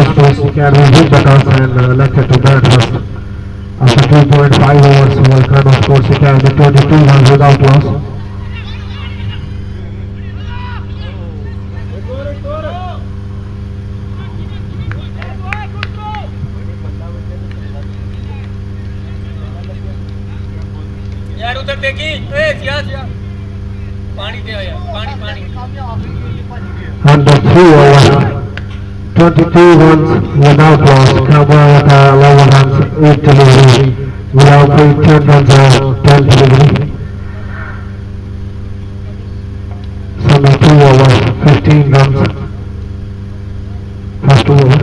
Sports Academy with the toss and elected to bat first. After 2.5 overs, Volcano Sports Academy 22 runs without loss. यार उधर देखी पानी दे यार पानी Under 3 overs, 22 runs without loss. Cabrera 11 runs, 8 delivery. Without 10 runs out, 10 delivery. Under 2 overs, 15 runs. First over.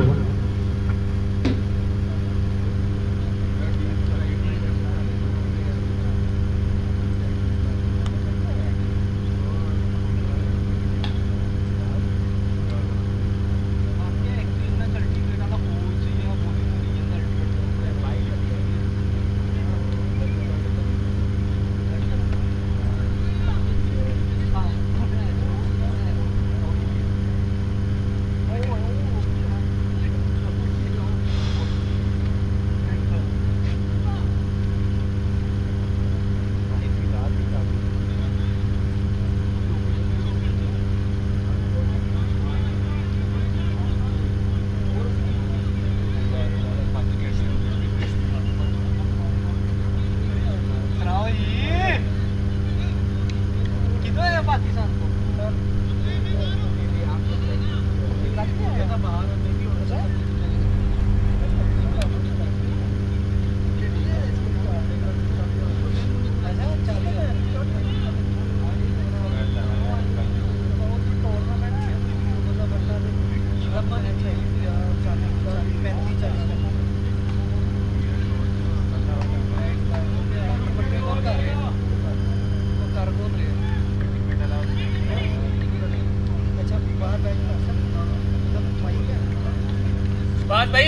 बात भाई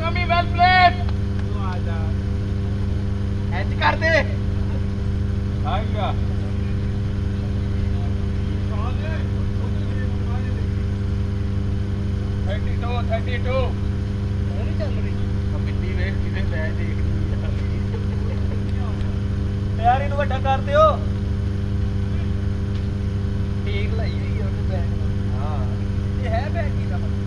Tommy, well played. H ਕਰ ਦੇ आ गया. 32. ਉਹ ਨਹੀਂ ਚੱਲ ਰਹੀ ਆ ਮਿੱਟੀ ਵੇਖ ਕਿਤੇ ਮੈਂ ਦੇਖਦੀ ਯਾਰ ਇਹਨੂੰ ਵੱਡਾ ਕਰ ਦਿਓ ਠੀਕ ਲਈ ਹੋਈ ਉਹਨੇ ਬੈਗ ਨਾਲ ਹਾਂ ਇਹ ਹੈ ਬੈਗ ਕੀ ਦਾ ਮਤਲਬ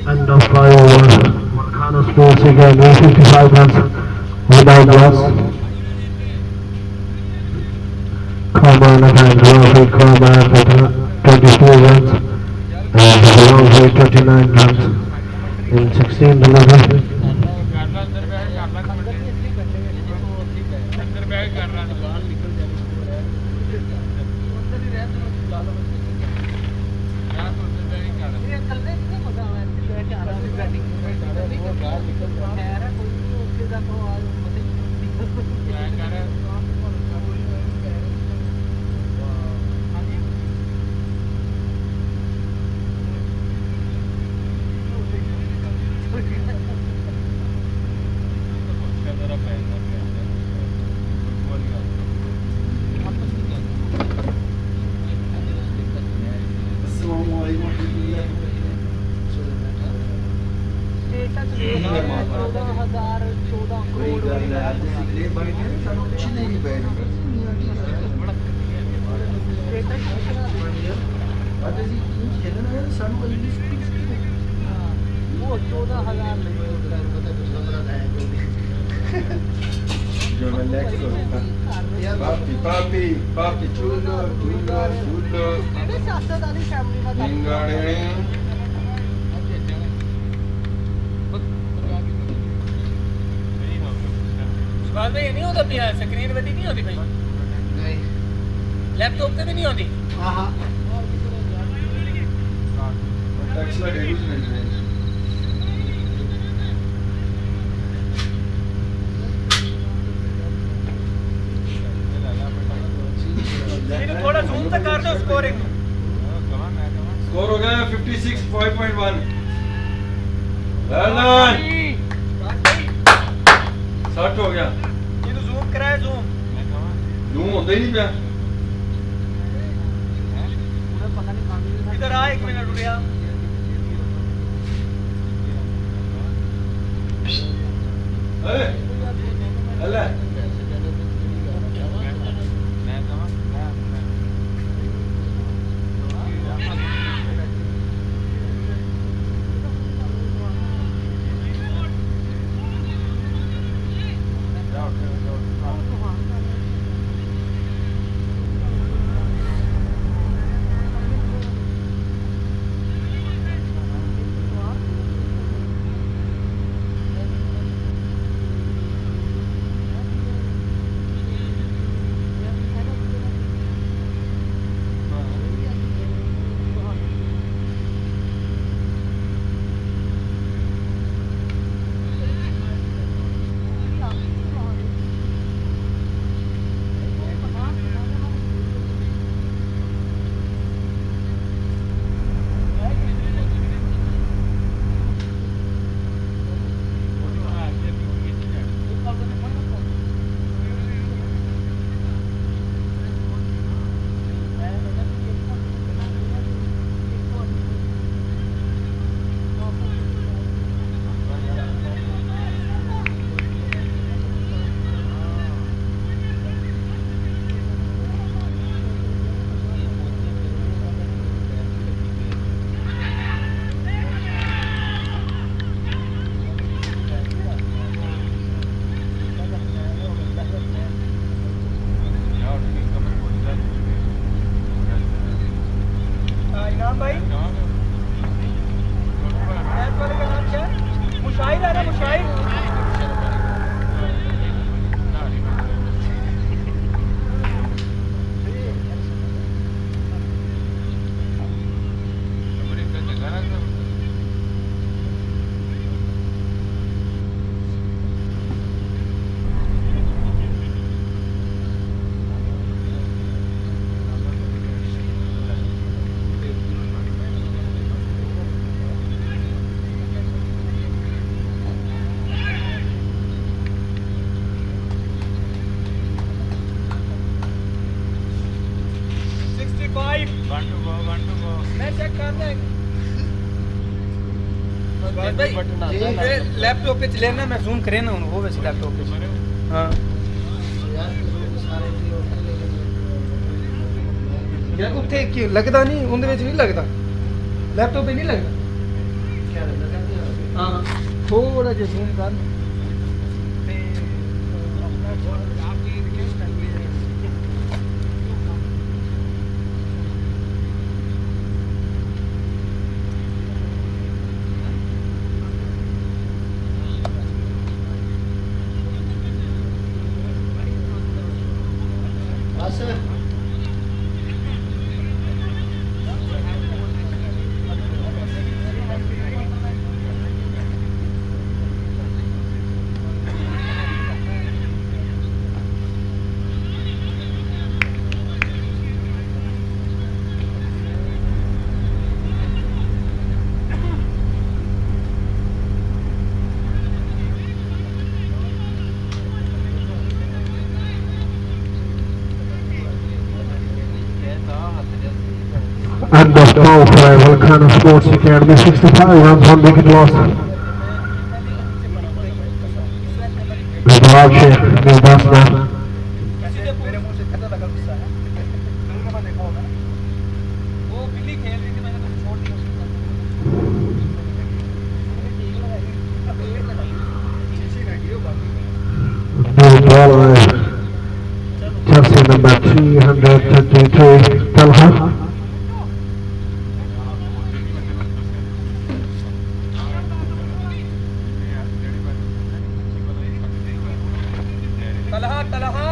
End of 5 overs. Marcano scores again 55 runs without loss. Coleman and Rafi Coleman with 24 runs and Rafi 29 runs in 16 delivery. Papi, chulo. Subhash भाई ये नहीं होता पिया स्क्रीन बदी नहीं होती भाई नहीं लैपटॉप पे भी नहीं होती हाँ टैक्स का डेबिट मिल रहा है थोड़ा जूम तक कर दो स्कोरिंग स्कोर हो गया 56.5.1 ललन 60 हो गया ये तो जूम कराया जूम होता ही नहीं पिया इधर आ 1 मिनट रुकिया अल्लाह लैपटॉप पे चले ना मैं जूम करे ना वो वैसे लैपटॉप पे हाँ यार उत्थे लगता नहीं उनके विच नहीं लगता लैपटॉप पे नहीं लगता थोड़ा जिहा zoom कर And the foul fly, Volcano Sports Academy, 65 runs, 1 wicket loss. Good ball, Sheikh, new batsman. मेरे मुंह से खतरा लगा गुस्सा है फिल्म में देखा होगा ना वो बिल्ली खेल रही थी मैंने तो छोड़ दिया New ball, jersey number 333, Talha. Talha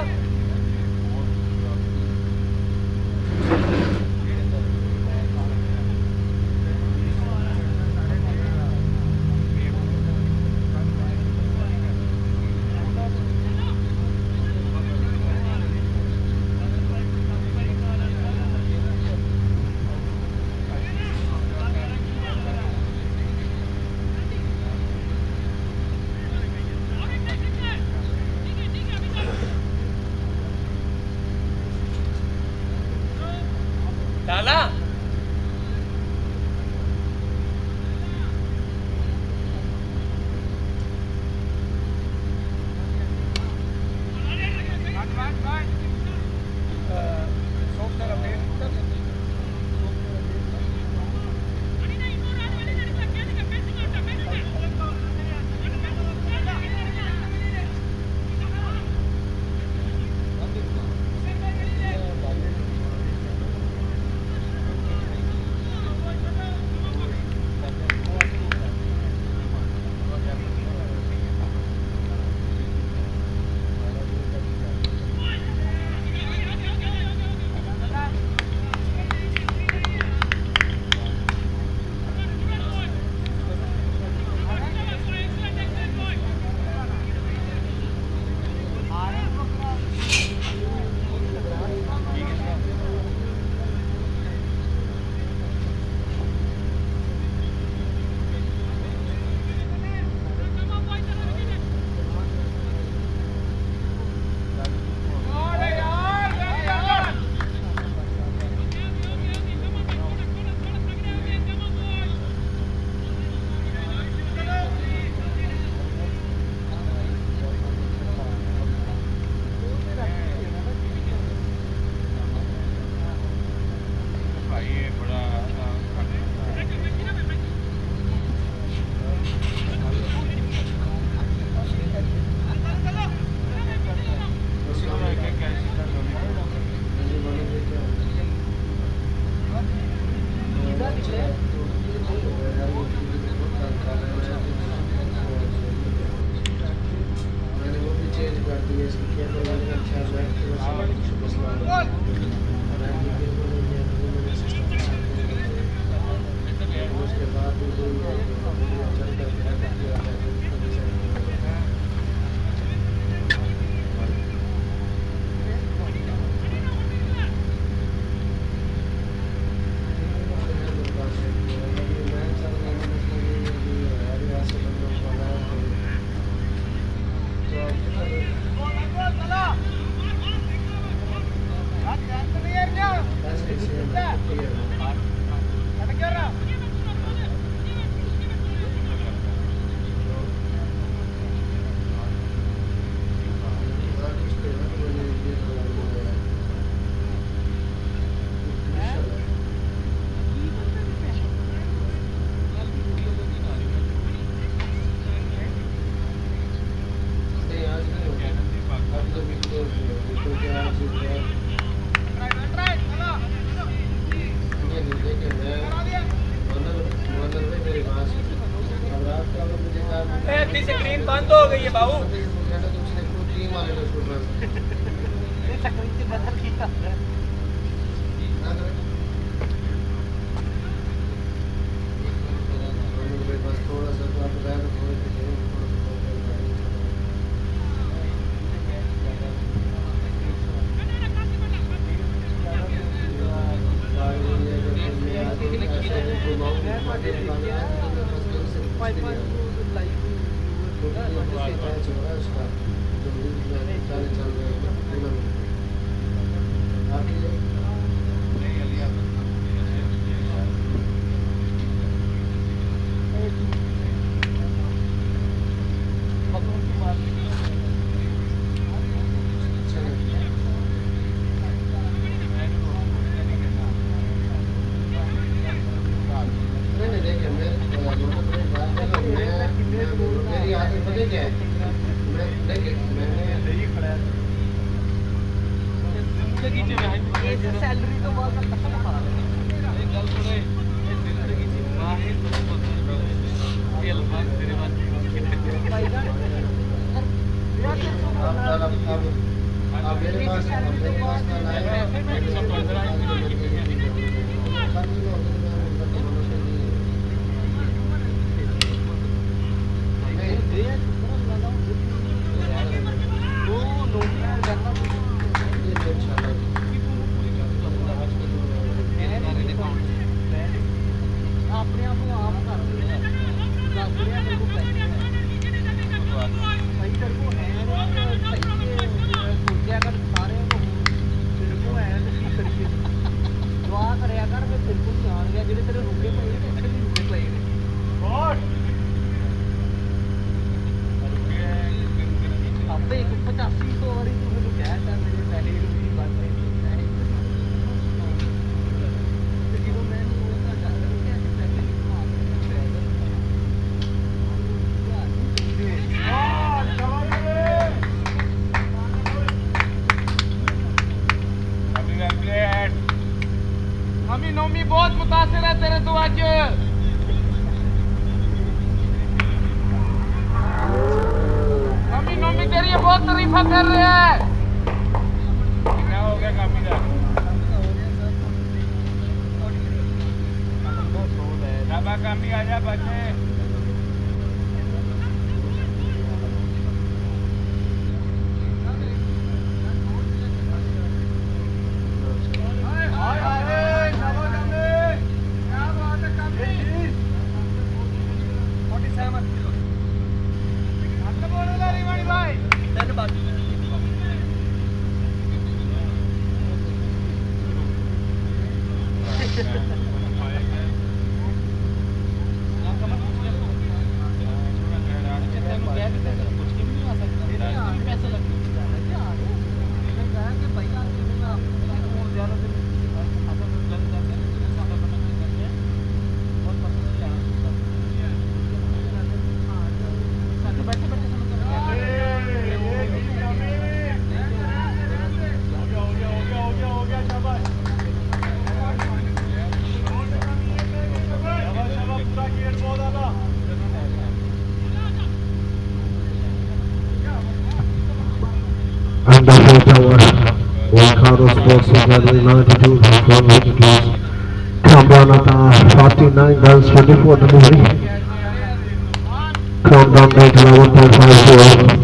अद्धी स्क्रीन बंद हो गई है बाबू नोमी बहुत मुतासिर है तेरे तो आज नोमी तेरी बहुत तारीफा कर रहे हैं क्या हो गया काफी का कामी आजा बच्चे And the fourth hour, Wakado Sports Center 92 has won with class. Kambranata 49 runs 24 delivery. Countdown rate 11.54.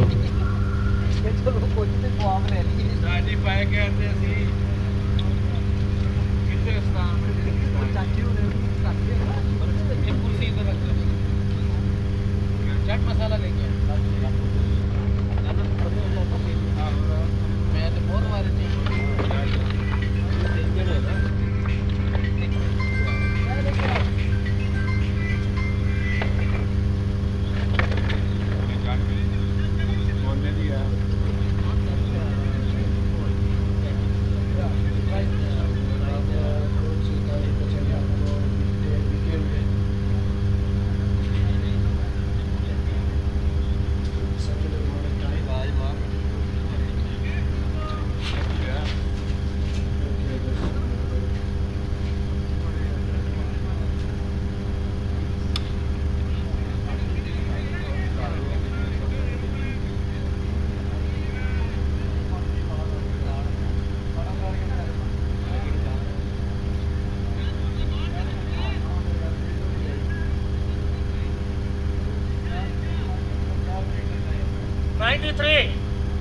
93.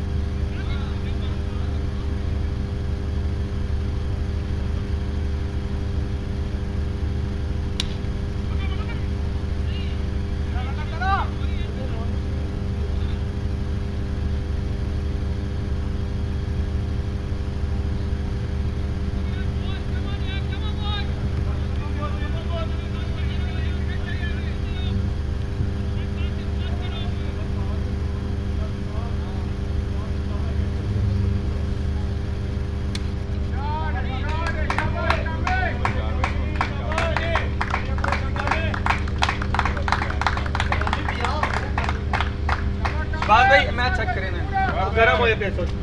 बात भाई मैं चेक करें ना गर्म हो पे सोच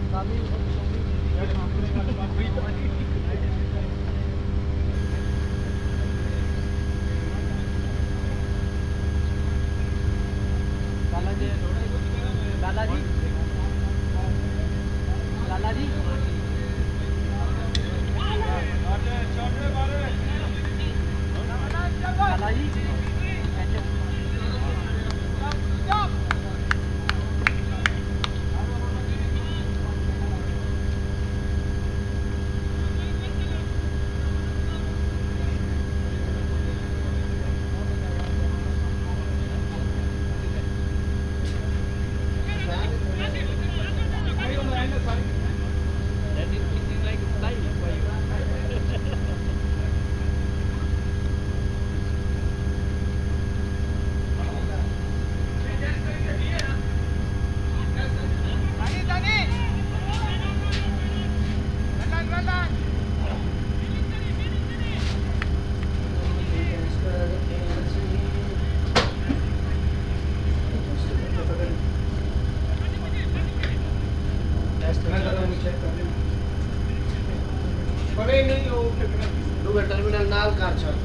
टर्मिनल नाल कार छ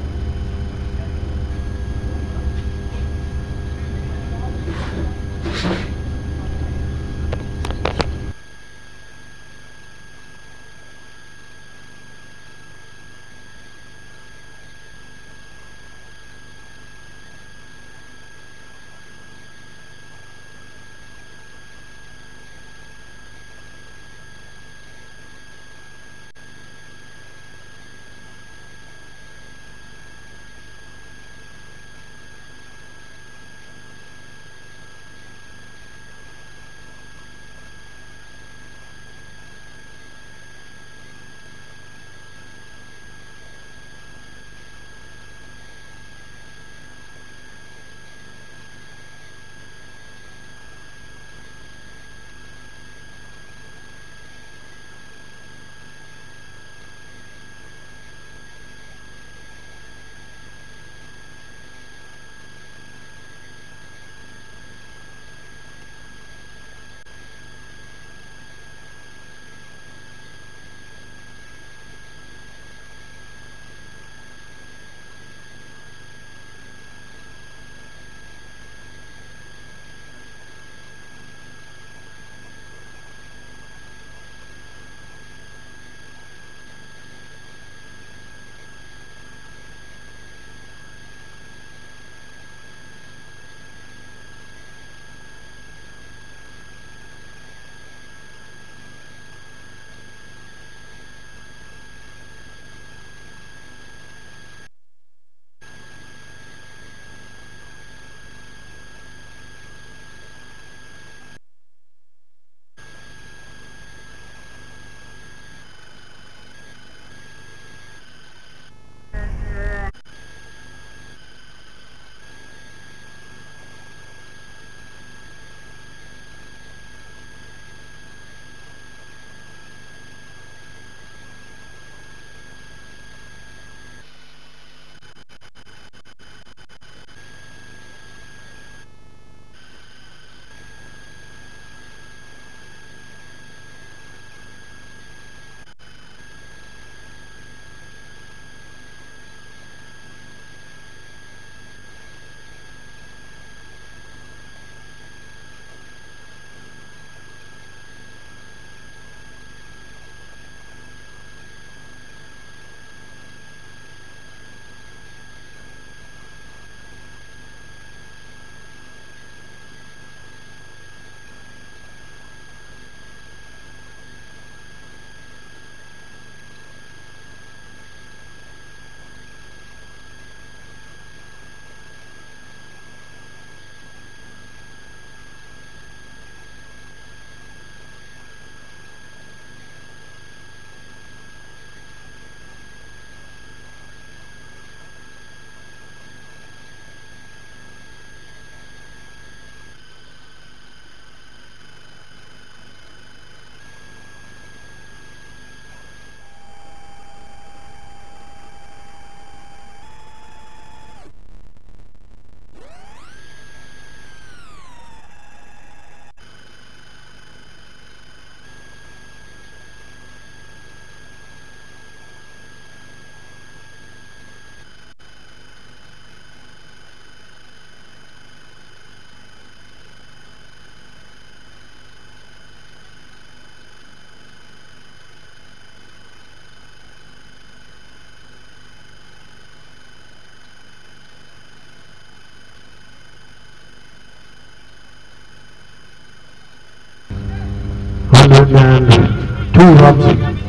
102 runs,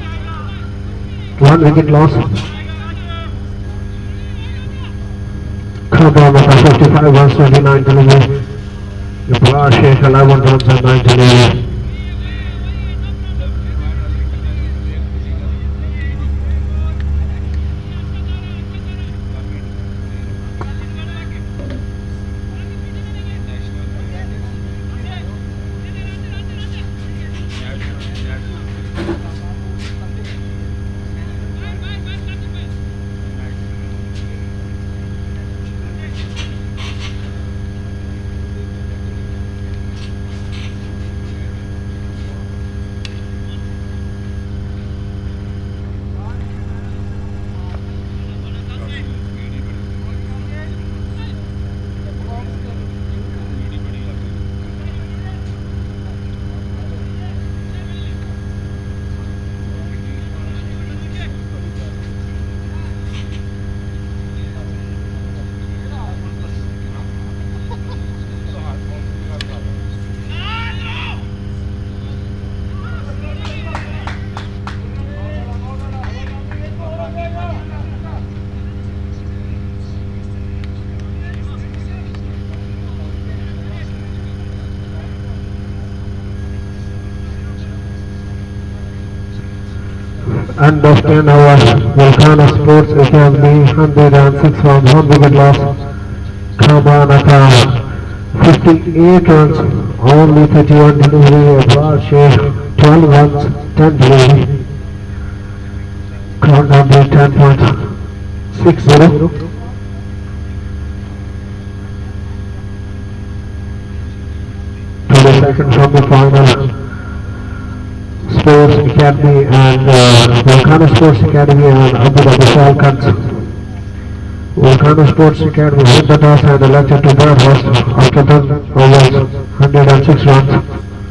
1 wicket loss. Khabra Maka 55 runs, 29 delivery. Ibrahim Sheikh 11 runs and 9 delivery. End of 10 hours, Volcano Sports Academy 106 runs, 1 wicket loss. Khabra Maka 58 runs, only 31 delivery. Ibrahim Sheikh 12 runs, 10 delivery. Countdown to 10.60. 20 seconds from the final. Sports Academy and Volcano Sports Academy and Abu Dhabi Falcons. Volcano Sports Academy won the toss and elected to bat first after 10 overs, 106 runs.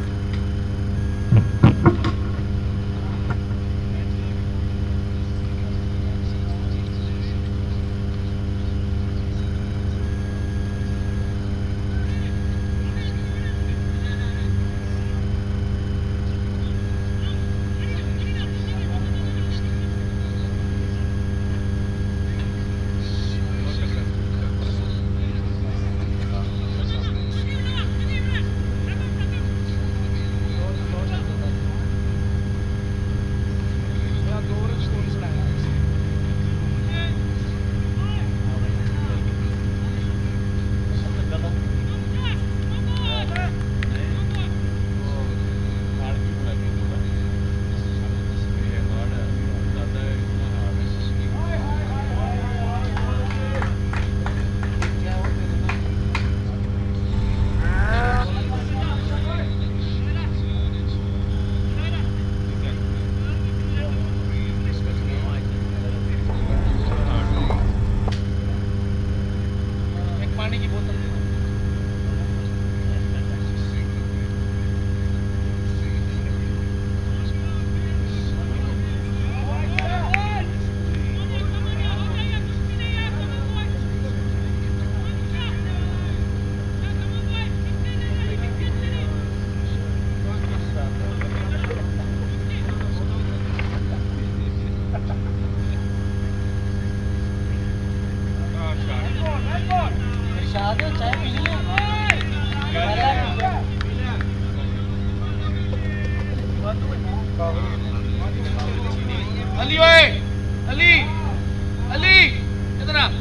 Ali ओए अली अली इधर आ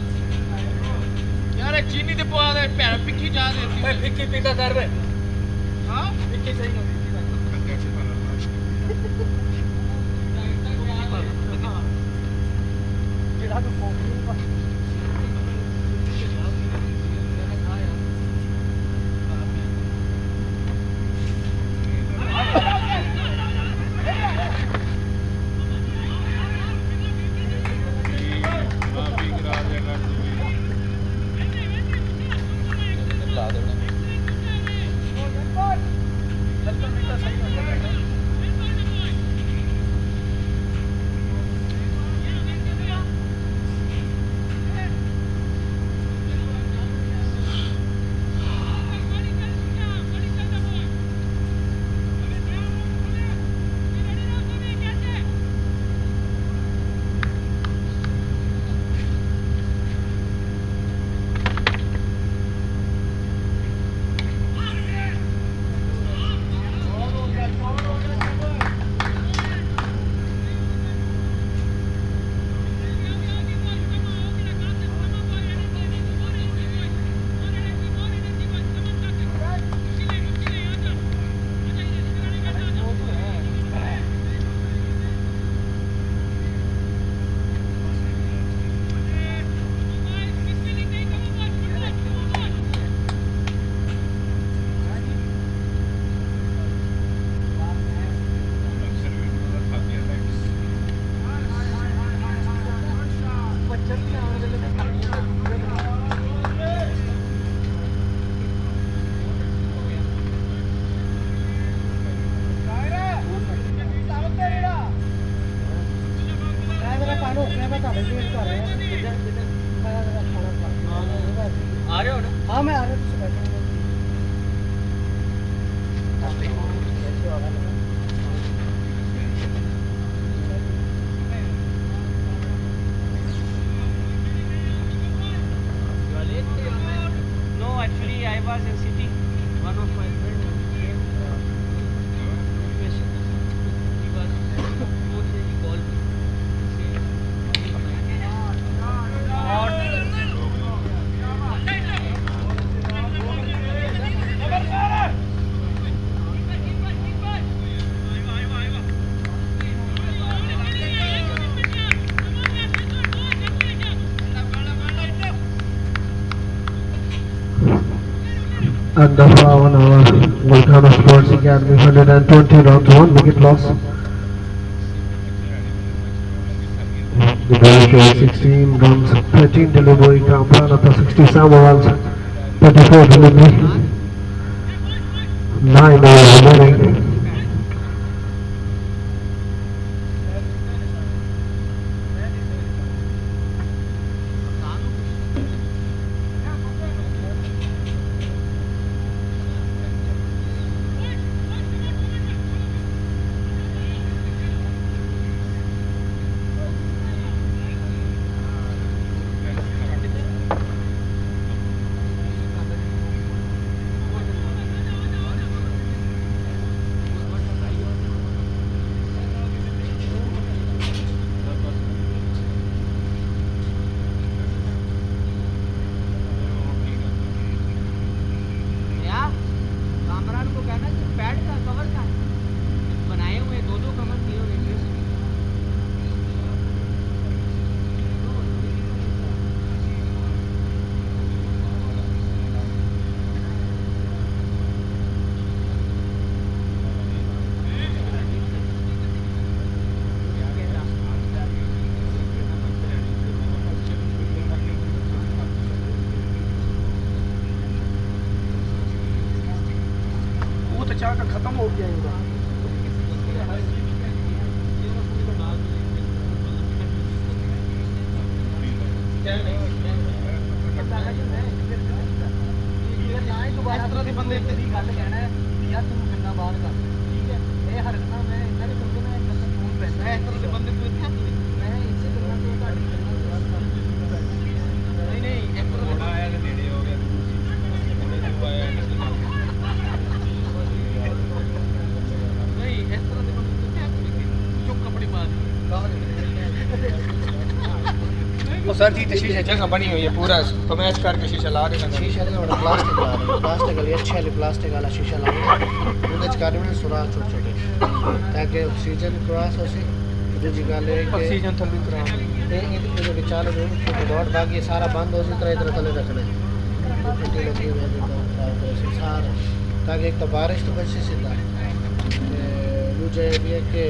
यार चीनी दे पवा दे भैन पिक्की जा दे भाई पिक्की पीता कर बे हां पिक्की सही होती जेड़ा तो हाँ मैं आ रहा हूँ बैठा No, actually I was in city. One of my friends came patient. He was mostly he called me. Under 1 hour, Volcano Sports Academy 120 rounds, 1 wicket loss. The ball 16 runs, 13 delivery, Kamranata 67 runs, 34 delivery, 9 overs remaining. चाह का खत्म हो गया इनका बंदे गल कहना है यार तू कितना बाहर कर ठीक है ये हरकत मैं इतना नहीं समझना है मतलब फोन पे मैं इस तरह के बंदे को इतना मैं इनसे करना तो नहीं नहीं एक थोड़ा आया नेड़े हो गया थोड़े आया नहीं इस तरह के बंदे को क्या चुप कपड़े मार वो सर जी शीशे जगह बनी हुई है पूरा तो मैच करके शीशा ला रहे हैं शीशा नहीं बड़ा प्लास्टिक ला रहे हैं प्लास्टिक वाली अच्छे वाली प्लास्टिक वाला शीशा ला रहे हैं उनके कर रहे हैं सुराख छोटे छोटे ताकि ऑक्सीजन क्रॉस हो सके दूसरी गल है कि ऑक्सीजन थल्ले करा ये जो विचार है कि रोड बाकी सारा बंद हो इस तरह थले रखना है पट्टी लगी हुई है सारा ताकि एक तो बारिश तो बचे सीधा दूसरा ये भी है कि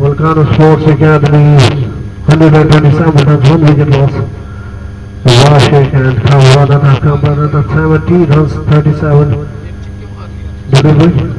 Volcano Sports Academy 127 runs, 1 wicket loss. Rashik and Kamranata 70 runs, 37 delivery.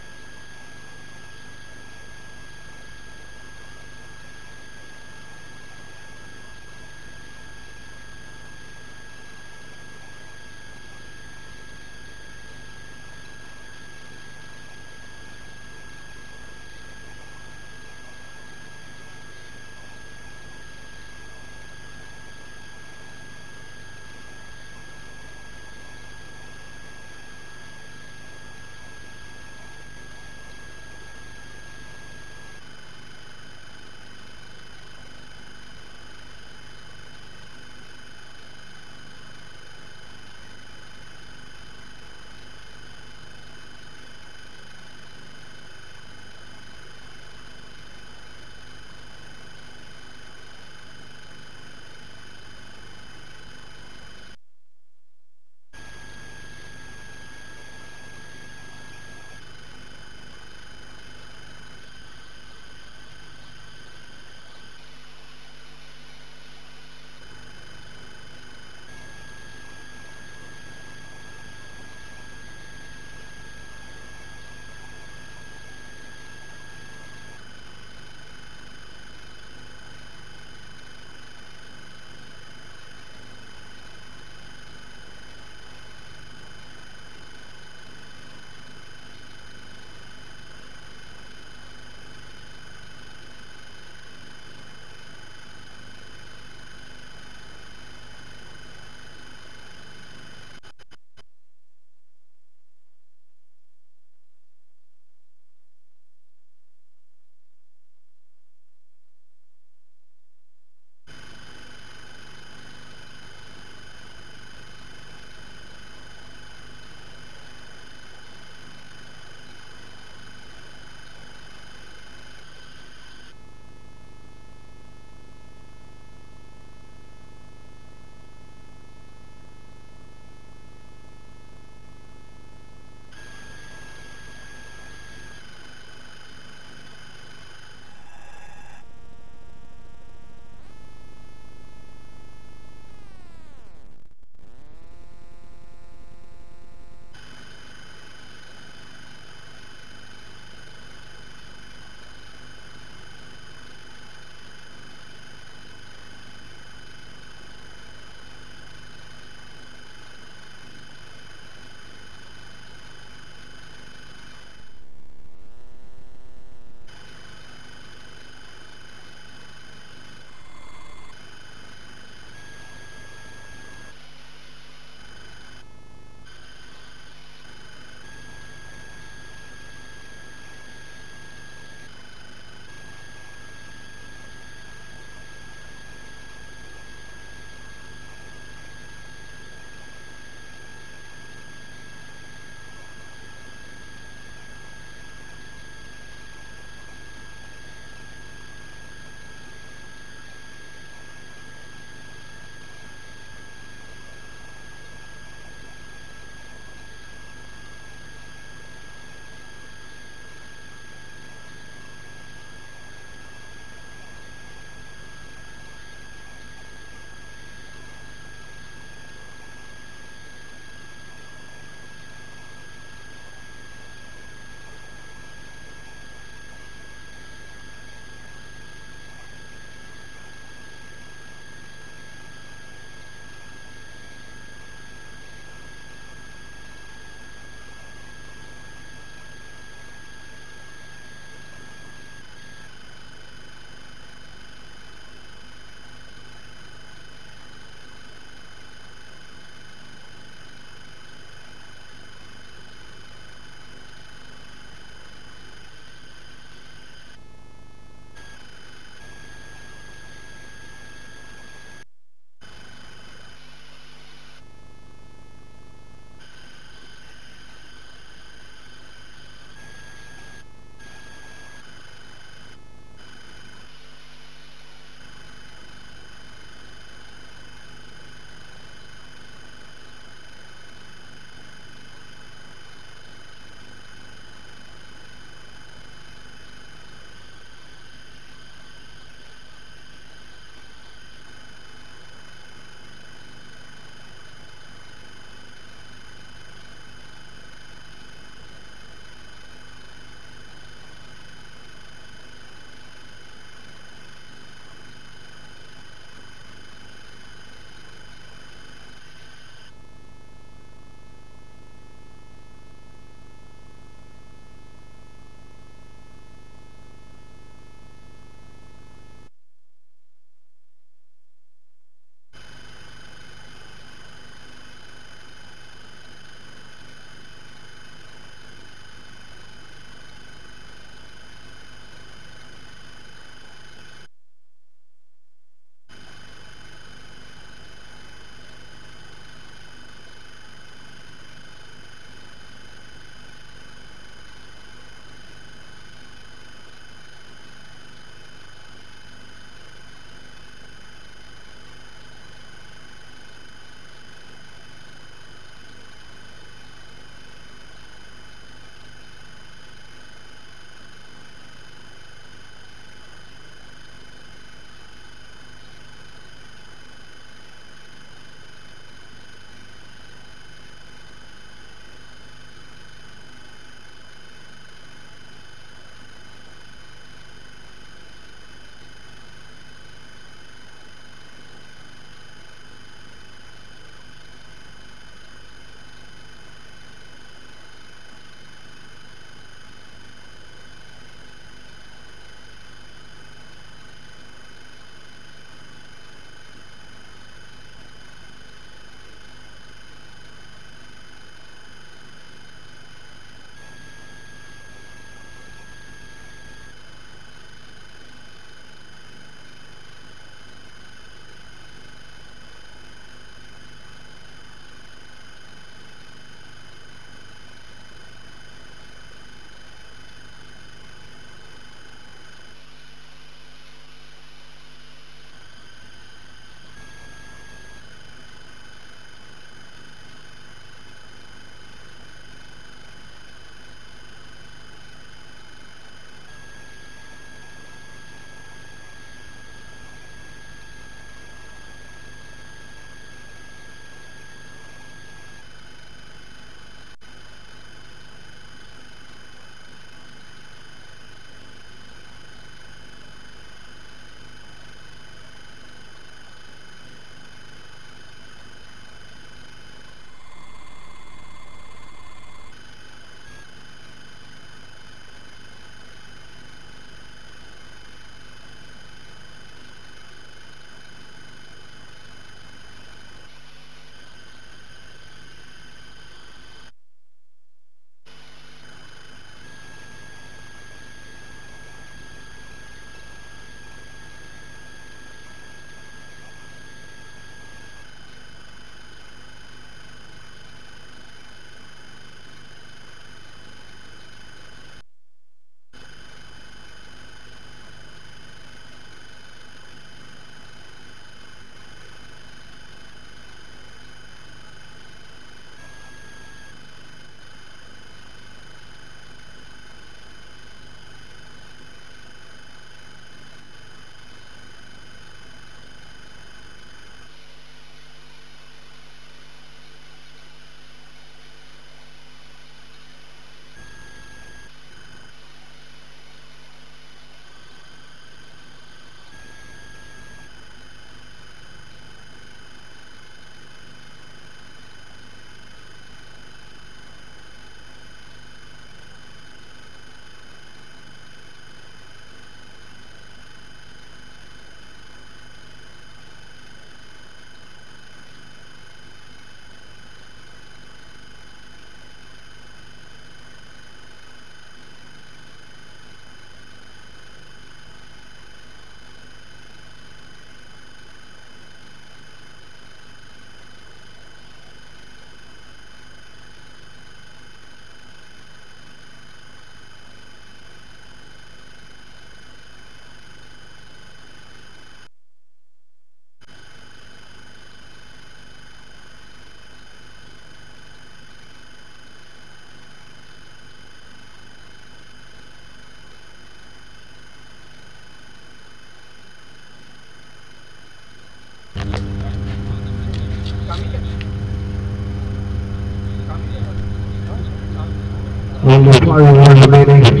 Only 5 overs remaining.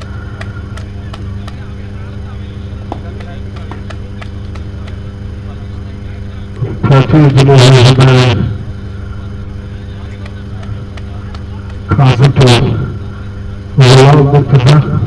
First delivery by Qasim to Ghulam Murtaza.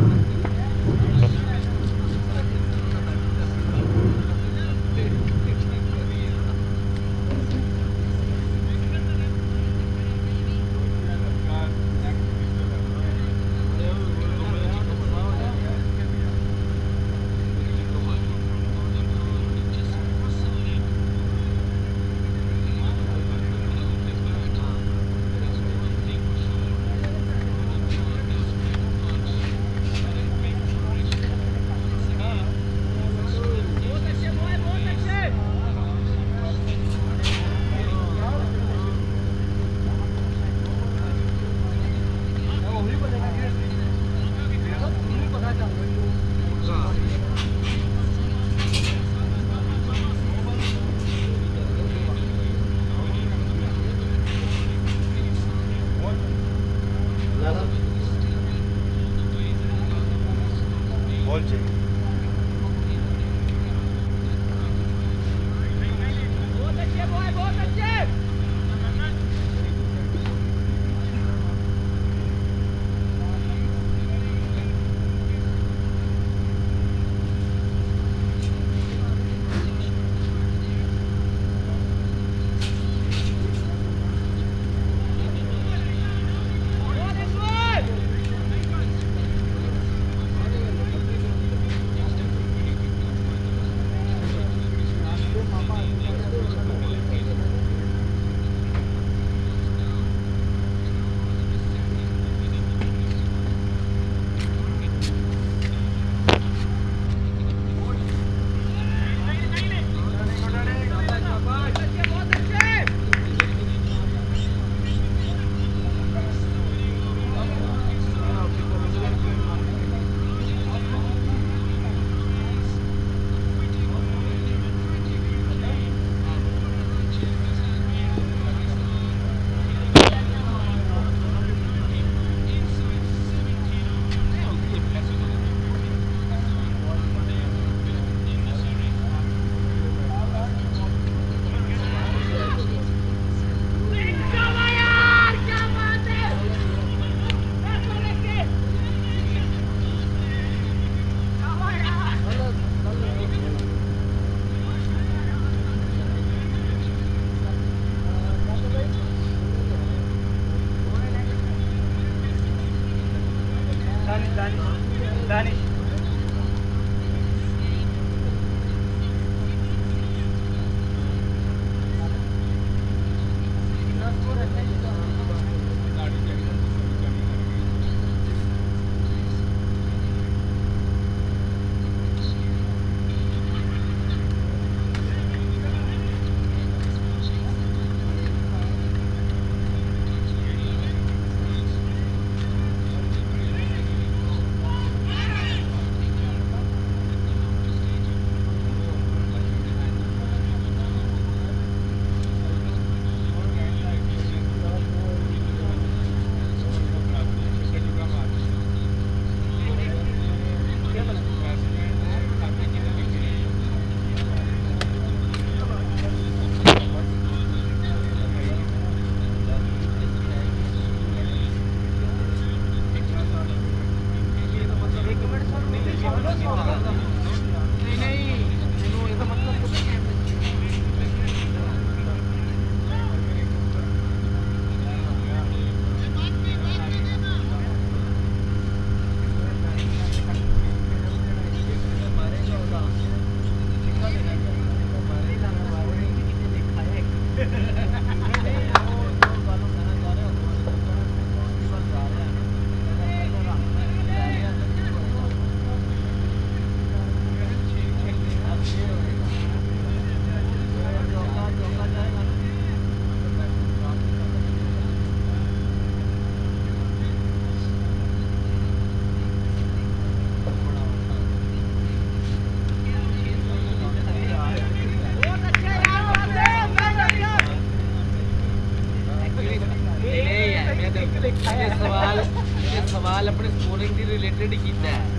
सवाल अपने स्कोरिंग के रिलेटेड ही कीता है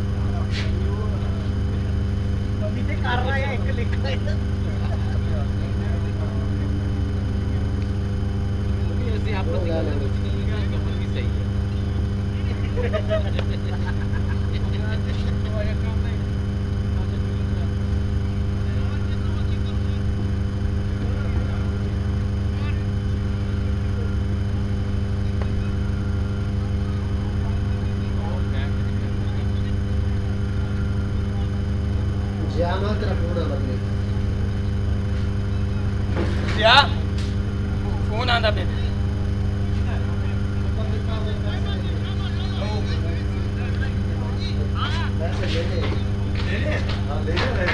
कर रहा है एक लिखना है ऐसे आप लोग कमल भी सही जाना तेरा फोन बदले क्या फोन आंदा पे पैसे ले ले हां ले ले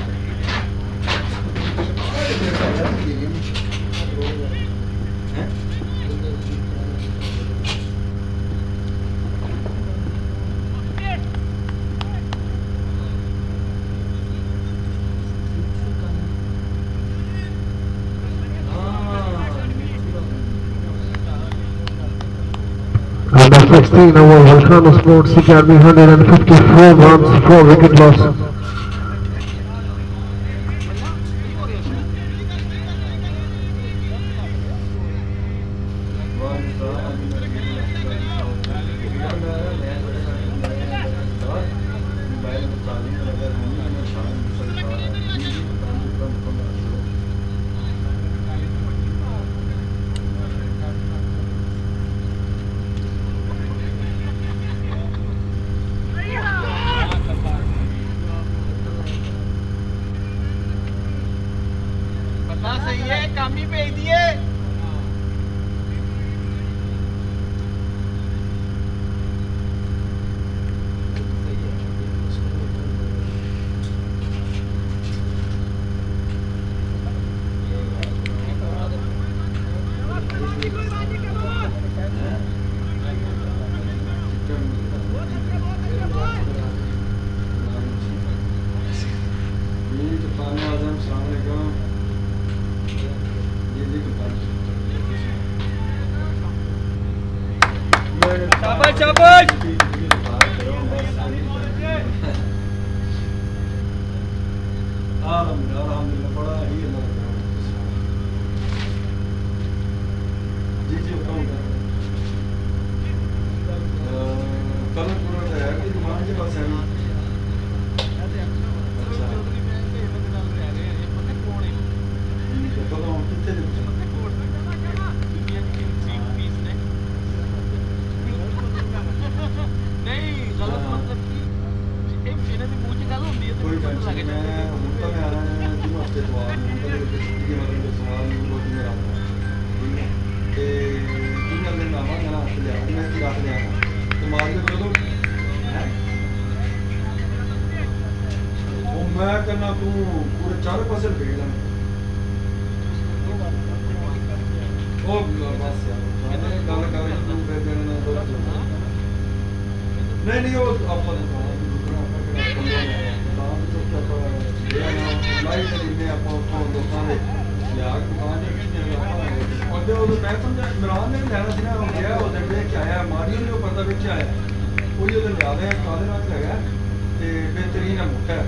Under 16 over Volcano Sports Academy, 154 runs, 4 wicket loss. सही है काम ही भेज दिए शाबाश शाबाश अल्हम्दुलिल्लाह बड़ा ही अल्लाह जी जी बताऊंगा कल पूरा है कि दुकान के पास है ना तो कितने कोई टेंशन नहीं है मुद्दा में आ रहा है 2 हफ्ते बाद मुद्दा के छुट्टी के मतलब सवाल वो दिन में आता ठीक है ते 3 दिन आवा मेरा हाथ ले आया मैं की रख लिया तो मार के बोलो है वो मैं करना तू पूरे चारों पासे भेजना ओ बस यार मैंने गल कर तू फिर देना तो नहीं वो अपन इमरान ने भी लेना सी ना गया उस दिन देख के आया मारियो ने पता बेच आया कोई उधर ज्यादा काले रंग लगा ते बेहतरीन है मोटा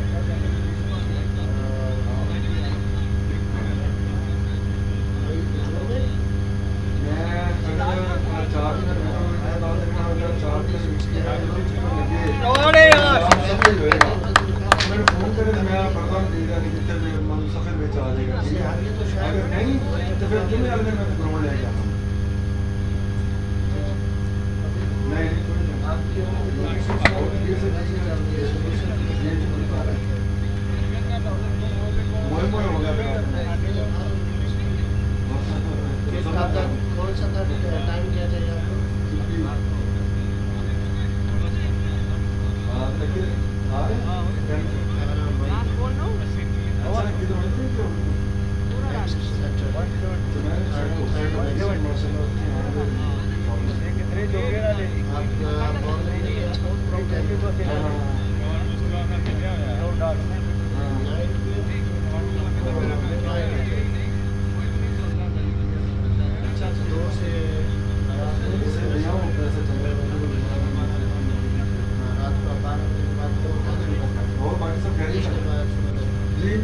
मैंने फोन करे तो मैं पर्दा दे रहा नहीं जितने मतलब सफर में आ जाएगा ठीक है अगर नहीं तो फिर जुम्मे वाले दिन मैं ग्राउंड ले जाऊंगा नहीं मोए हो गया कौन सा टाइम क्या चाहिए आपको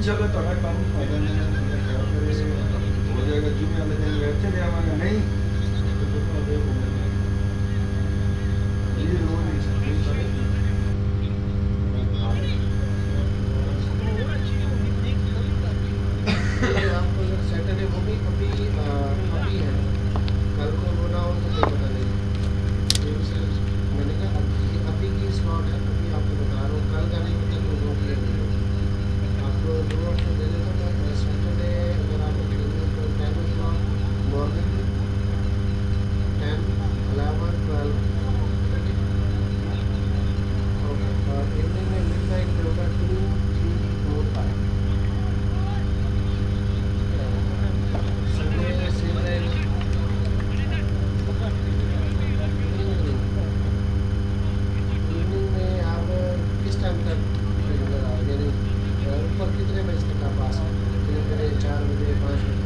इंशाल्लाह थोड़ा काम हो जाएगा जुम्मे वाले दिन बैठ चले आवांगा नहीं आपको अगर सैटरडे वो भी अभी है, कल को होना हो तो कोई पता नहीं। मैंने कहा अभी की स्लॉट है, अभी आपको बता रहा हूँ, कल का नहीं पता तो वो क्लियर नहीं होगा। आपको दो ऑप्शन दे देता हूँ। सैटरडे अगर आपको खेलना तो 10 o'clock मॉर्निंग में 10, 11, 12 और इवनिंग में मिडनाइट में होगा 2, 3, 4, 5। कितने बजे तक आप आ सकते हैं? 3 बजे, 4 बजे, 5 बजे?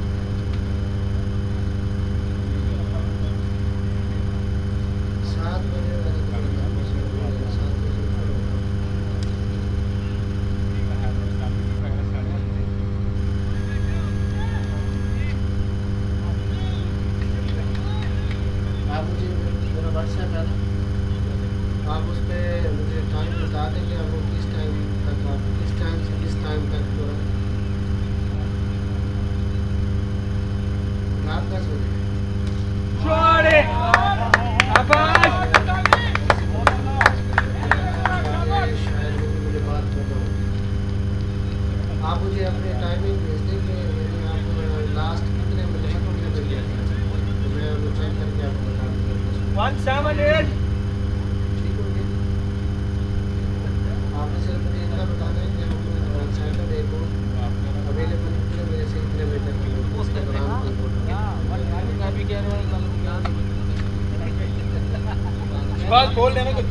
सात बजे वाले तो बड़ा पॉसिबल है, 7 बजे आप मुझे मेरा व्हाट्सएप है ना, आप उस पर मुझे टाइम बता दें कि आपको किस टाइम तक, आप किस टाइम से किस टाइम तक पूरा रात 10 बजे शायद मुझे बात करना हो। आप मुझे अपने टाइमिंग भेज दें कि आप लास्ट कितने बजे खत्म कर दिया था, तो मैं वो चेक करके आपको बता दूँगा। 178 ठीक हो गया। आपने सिर्फ मुझे इतना बता दें कि हम सैटरडे को अवेलेबल कितने बजे से कितने बजे तक उसके दौरान कोई फोटो बात बोल लेना कुछ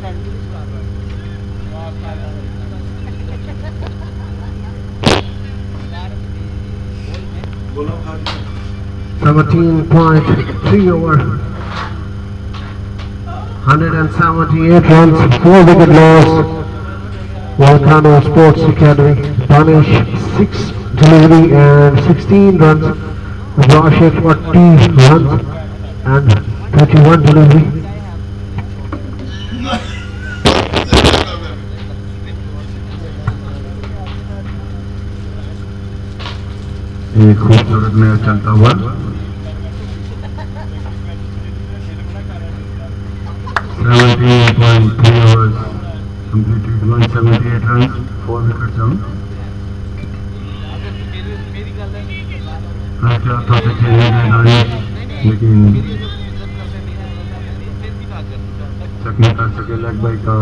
बोलो खाली 17.3 over. 178 runs, 4 wicket loss. Volcano Sports Academy, Danish 6 delivery and 16 runs. Rashid 40 runs and 31 delivery. एक खूबसूरत मैच चलता हुआ 17.3 overs completed, 178 runs, 4 wickets down. मैं चाहता था खेलने में दानिश, लेकिन चेक नहीं कर सके। लेग बाई का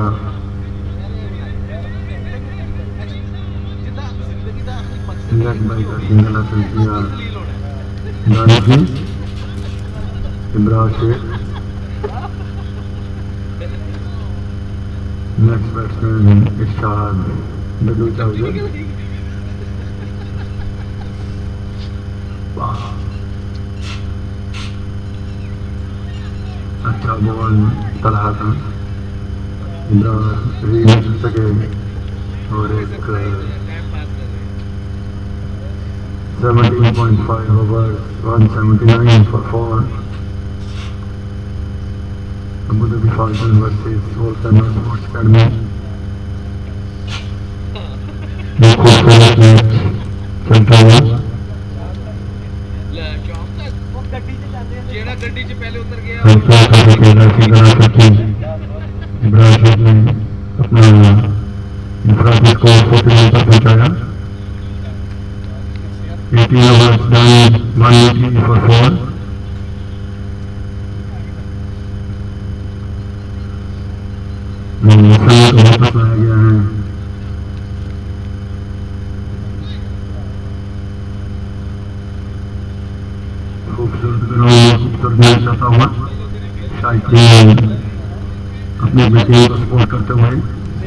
सिंगल हासिल किया दानिश ने। Imran Sheikh next batsman Irshad W चाउजर। अच्छा बॉल तलहा था, इमरान रीड नहीं कर सके और एक 17.5 overs, 179 for 4. Abu Dhabi Falcons versus Volcano Sports Academy. एक खूबसूरत मैच चलता हुआ जेड़ा गड्डी से पहले उतर गया हल्का सा खेला सिंगल हासिल की। इब्राहिम ने अपना इंफ्रास्ट्रक्चर को 40 पर पहुंचाया। 18 overs done, 180 for 4. समय को वापस लाया गया है। खूबसूरत ग्राउंड, खूबसूरत मैच चलता हुआ। शायद अपने बेटे को सपोर्ट करते हुए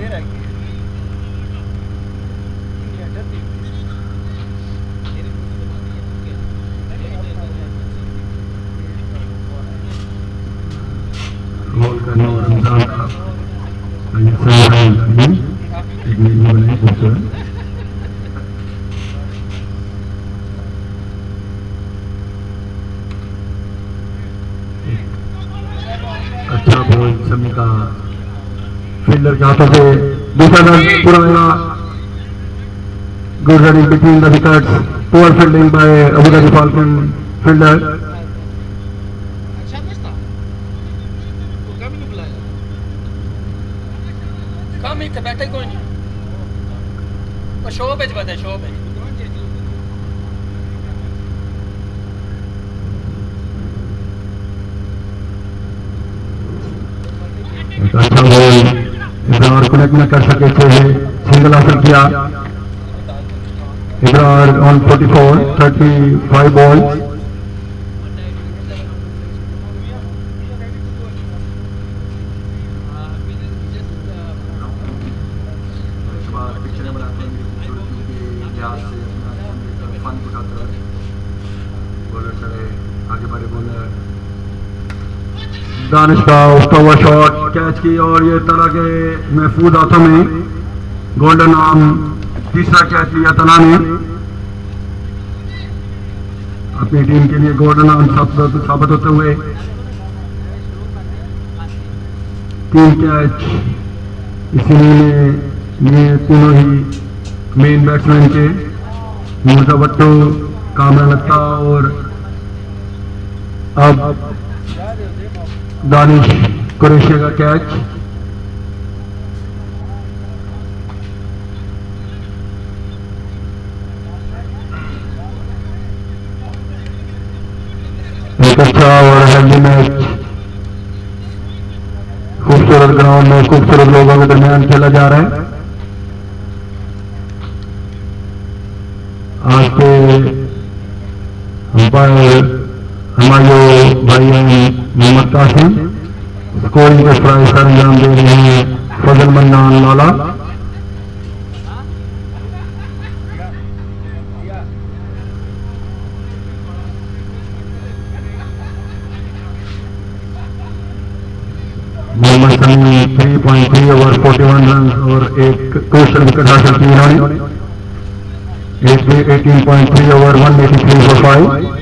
गोल करने और रमजान का एक नीली बनाई खूबसूरत। बॉल समी का फील्डर के हाथों से दूसरा रन पूरा होगा। Good running between the wickets, poor fielding by Abu Dhabi Falcon fielder. अच्छा नहीं था वो कभी नहीं बुलाया काम ही तो बैठे कोई नहीं वो शो पे बता शो पे अच्छा बॉल इब्रार कनेक्ट न कर सके थे, सिंगल हासिल किया। Ibrar on 35 ball. पिक्चरें बनाते हैं खूबसूरती के लिहाज से अपना फन उठाता है। बॉलर चले आगे बढ़े, बॉलर दानिश का उठता हुआ शॉट कैच की और ये तला के महफूज हाथों में गोल्डन आर्म। तीसरा कैच लिया तला ने अपनी टीम के लिए गोल्डन आर्म साबित होते हुए। 3 कैच इसी में ये तीनों ही मेन बैट्समैन के मूसा भट्टो, कामरान अत्ता और अब दानिश कुरैशी का कैच। एक अच्छा और हेल्दी मैच खूबसूरत ग्राउंड में खूबसूरत लोगों के दरमियान खेला जा रहा है। आज के अंपायर हमारे भाई मोहम्मद कासिम, स्कोरिंग के प्राइस का अंजाम दे रहे हैं फजल मन्नान लाला। मोहम्मद समी 3.3 ओवर 41 रन और एक क्रूशियल विकेट हासिल की इन्होंने। 18.3 ओवर 183 फॉर 5।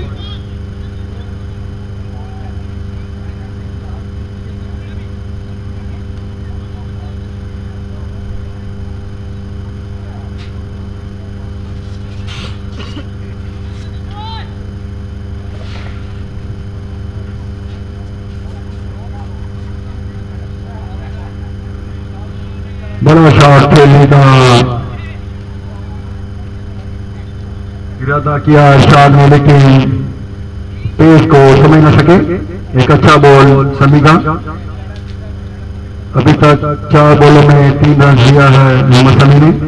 बड़ा शॉट खेलने का इरादा किया इरशाद ने, लेकिन पेस को समझ न सके। एक अच्छा बॉल समी का। अभी तक 4 बॉलों में 3 रन दिया है मोहम्मद समी ने।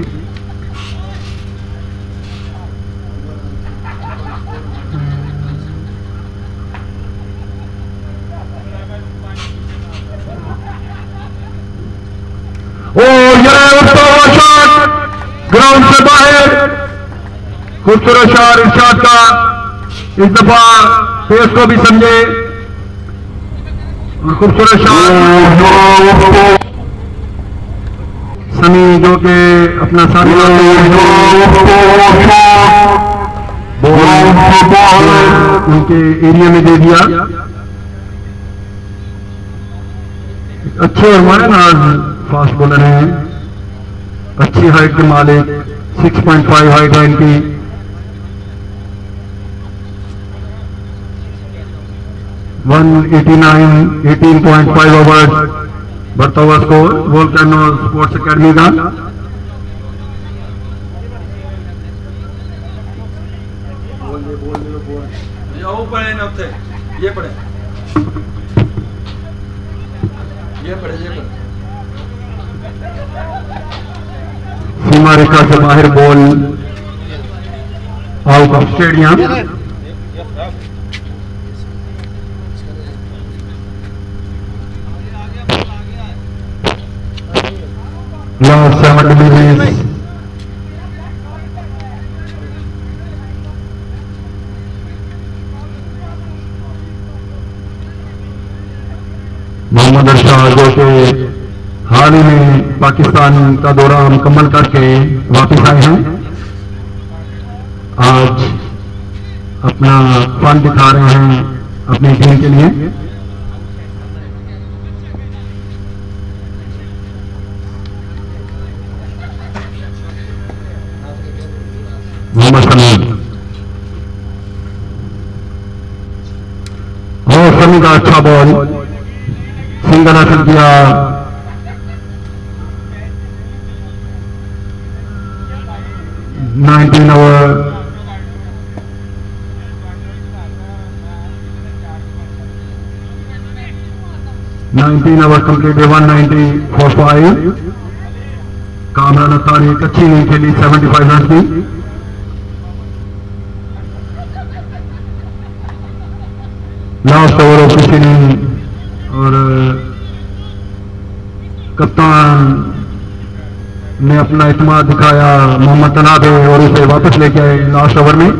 और ये उठता हुआ शॉट ग्राउंड से बाहर। खूबसूरत शॉट इरशाद का। इस दफा पेस को भी समझे और खूबसूरत शॉट समी जो के अपना साथ बॉल उनके एरिया में दे दिया। अच्छे और मारे नाज फास्ट बॉलर हैं, अच्छी हाइट के मालिक, 6.5 हाइट है इनकी। $189, 18.5 ओवर बढ़ता हुआ स्कोर वोल्केनो स्पोर्ट्स एकेडमी का। पढ़े ना उठे, ये पढ़े। सीमा रेखा से बाहर ball out of stadium. Loss 7 degrees. Mohammad Arshad जो के हाल ही में पाकिस्तान का दौरा मुकम्मल करके वापस आए हैं, आज अपना फन दिखा रहे हैं अपनी टीम के लिए। वसीम का अच्छा बॉल, सिंगल हासिल किया। Nineteen over 19 over complete 190 for 5। Kamran Attari एक अच्छी इनिंग खेली 75 रन की। Last over of this inning और कप्तान ने अपना इत्मीनान दिखाया मोहम्मद तनहा पे और उसे वापस लेके आए लास्ट ओवर में।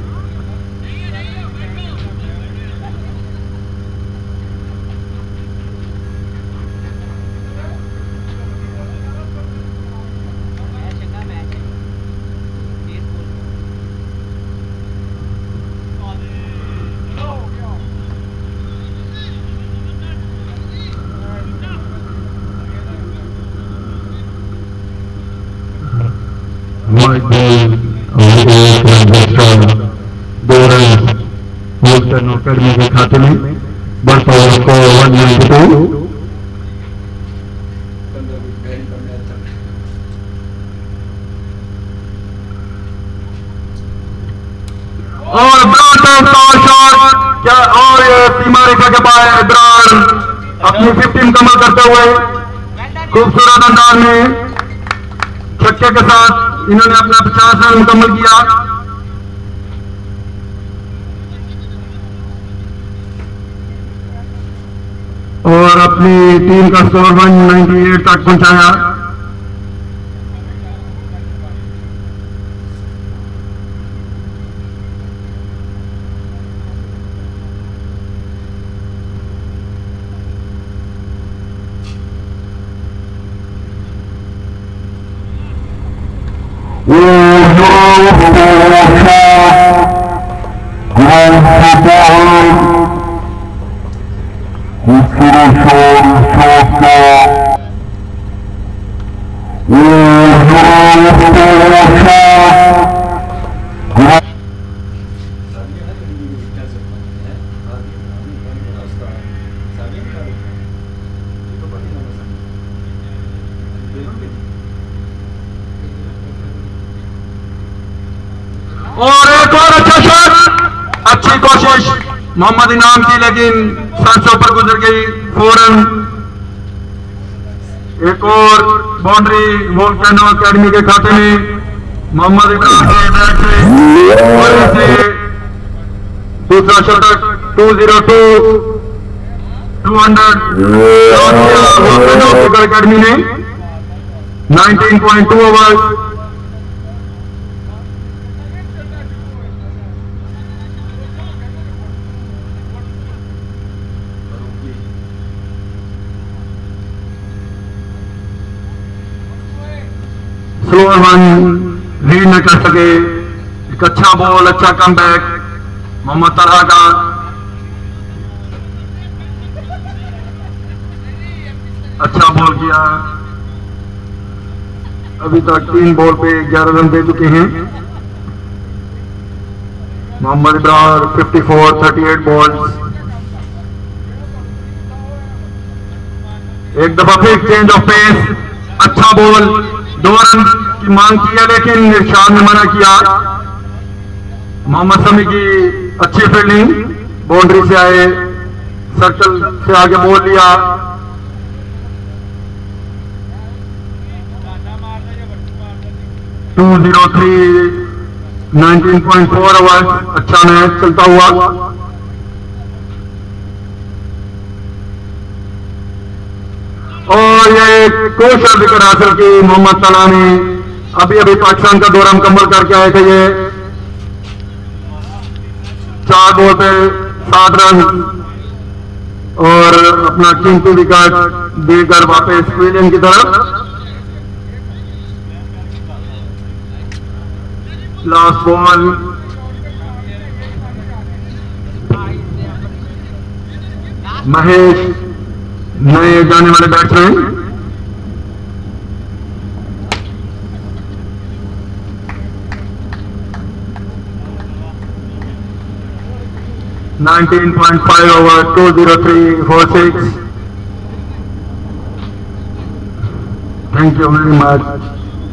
White ball, दो रन वोल्टन अकेडमी के खाते में। बढ़ता हुआ स्कोर 192। और क्या और सीमा रेखा के पास इब्रान अपनी 50 मुकम्मल करते हुए खूबसूरत अंदाज में छक्के के साथ इन्होंने अपना 50 रन मुकम्मल किया। और अपनी टीम का स्कोर 198 तक पहुंचाया। और एक और अच्छा शॉट, अच्छी कोशिश मोहम्मद इनाम की, लेकिन सर से ऊपर गुजर गई। 4 रन। एक और बाउंड्री वोल्केनो अकेडमी के खाते में मोहम्मद इब्राहिम के बैट से, और इसे दूसरा शतक 202 200 अकेडमी ने 19.2 ओवर। स्लोअर वन लीड न कर सके। एक अच्छा बॉल, अच्छा कमबैक मोहम्मद तनहा का। अच्छा बॉल किया। अभी तक 3 बॉल पे 11 रन दे चुके हैं मोहम्मद इब्रार। 54 38 बॉल्स। एक दफा फिर चेंज ऑफ पेस, अच्छा बॉल, 2 रन की मांग की है लेकिन इरशाद ने मना किया। मोहम्मद समी की अच्छी फील्डिंग, बाउंड्री से आए, सर्कल से आगे बॉल लिया। To 19.4 over. अच्छा मैच चलता हुआ। और ये कौशल विकेट हासिल की मोहम्मद तनहा ने। अभी अभी पाकिस्तान का दौरा मुकम्मल करके आए थे ये। 4 बॉल पे 7 रन और अपना कीमती विकेट देकर वापस पवेलियन की तरफ। लास्ट बॉल महेश, नए जाने वाले batsman. 19.5 over 203.46. Thank you very much.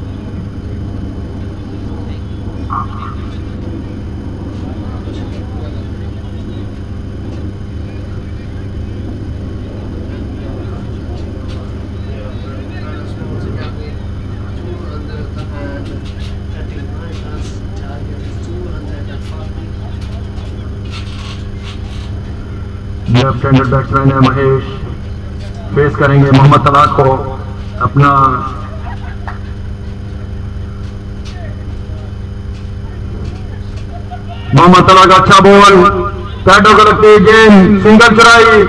Left handed batsman है महेश, फेस करेंगे मोहम्मद तलाक को। अपना मोहम्मद तलाक अच्छा बॉल, पैडों को लगती है गेंद, सिंगल चुराई।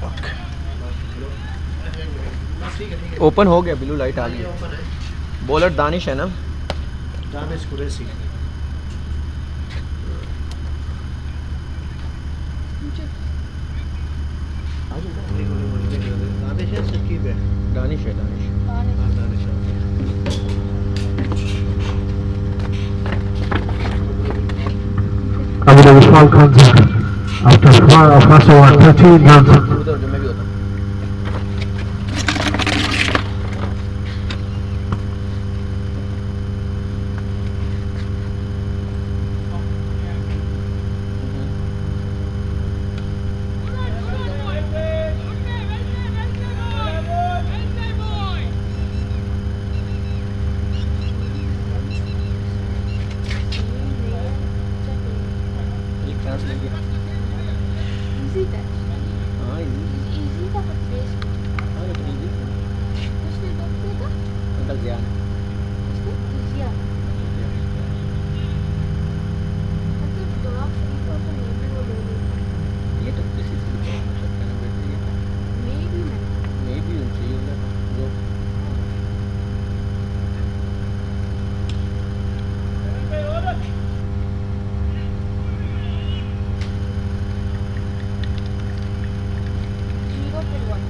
ओपन हो गया, ब्लू लाइट आ गई। ओपन है। बॉलर दानिश है ना? दानिश कुरैशी। दानिश है, शकीब है। दानिश है, दानिश। हाँ, दानिश है। Abu Dhabi Falcons after first over 13 runs. उधर जो मैं भी होता हूँ। एक चांस लेंगे। Easy that. हाँ easy। Easy था but waste. हाँ लेकिन easy था। उसने कब किया था? अंकल ध्यान। उसने easy आना। मतलब जवाब सही था तो मैं भी वो ले लेती। ये तो किसी से भी हो सकता है ना बेटे, ये Maybe नहीं। मे भी चाहिए होगा जो Zero फिर one.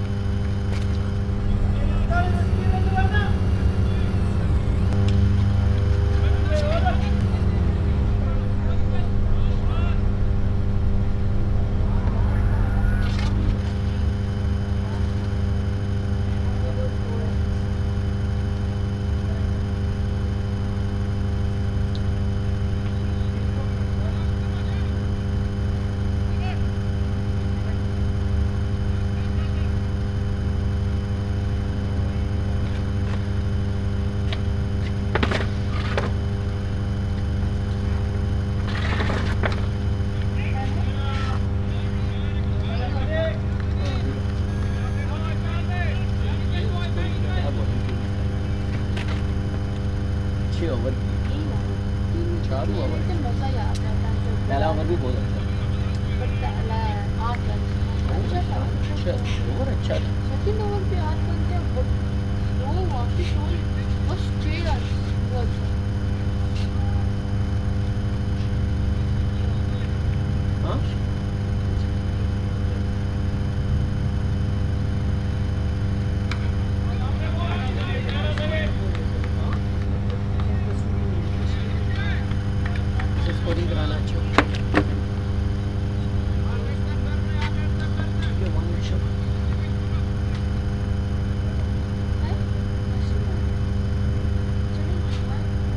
अच्छे ओवर चार हुआ ओवर। मजा ही आता है पहला ओवर भी बहुत अच्छा बट 8 रन अच्छा था अच्छा ओवर अच्छा था। सेकंड ओवर पे 8 रन थे बट वो वापस और बस 6 रन वो अच्छा हाँ स्कोरिंग कराना अच्छा ये वन अच्छा है चलो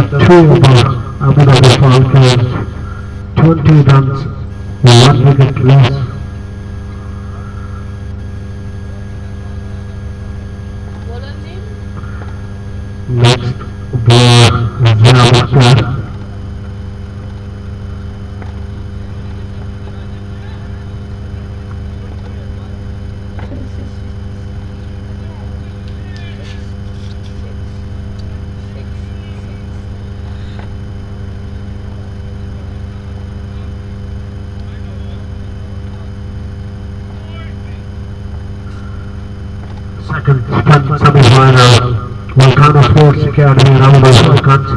the 3-over Abu Dhabi Falcons, 20 runs, 1 wicket loss. Bowler name? Next bowler Zia Second semi-final, Volcano Sports Academy Rambo Falcons.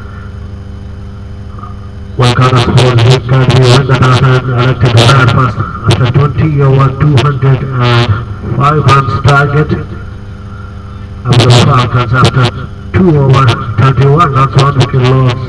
Volcano Sports Academy won the toss and elected to bat first after 20 over 205 runs target. Abu Dhabi Falcons after 2 over 31 runs, 1 wicket loss.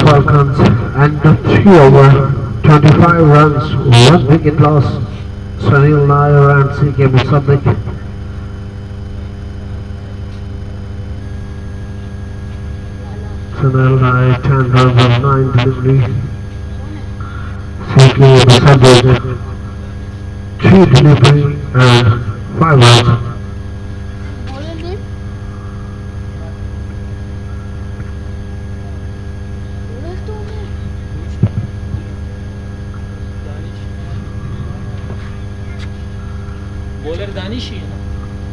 Falcons and the 3 over 25 runs, 1 wicket loss. Sunil Nair and CK Musaddiq. Sunil Nair 10 runs on 9 delivery. CK Musaddiq 3 delivery and 5 runs. Bowler Danish ही है ना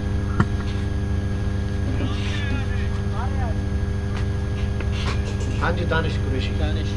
हाँ जी दानिश कुरैशी दानिश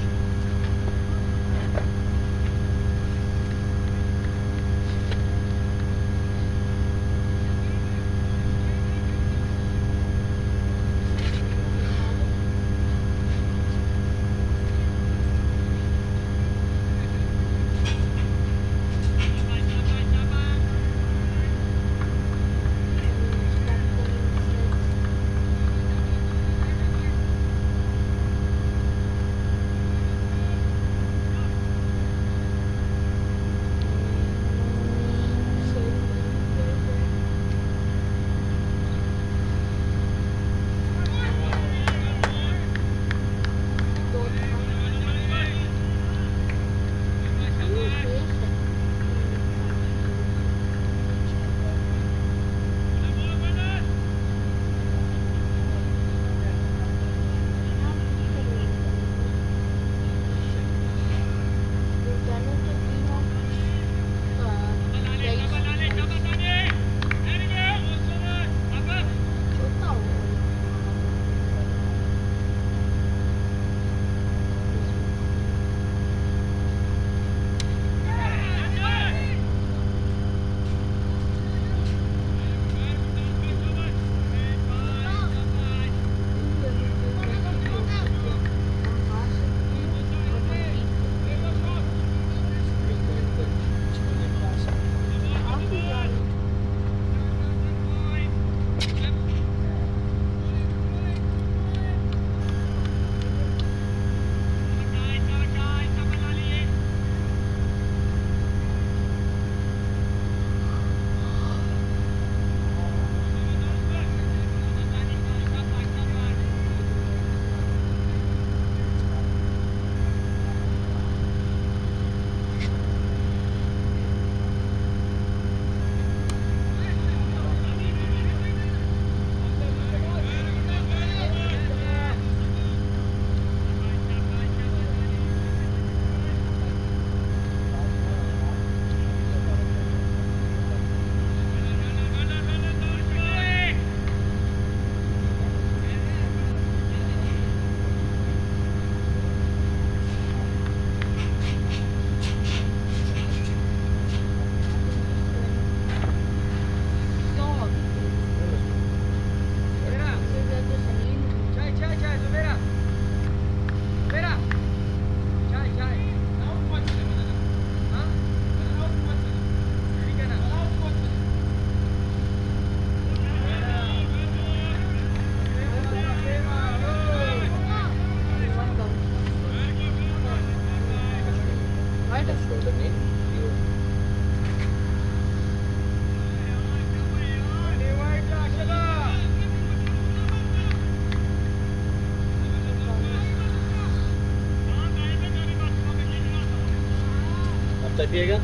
पिएगा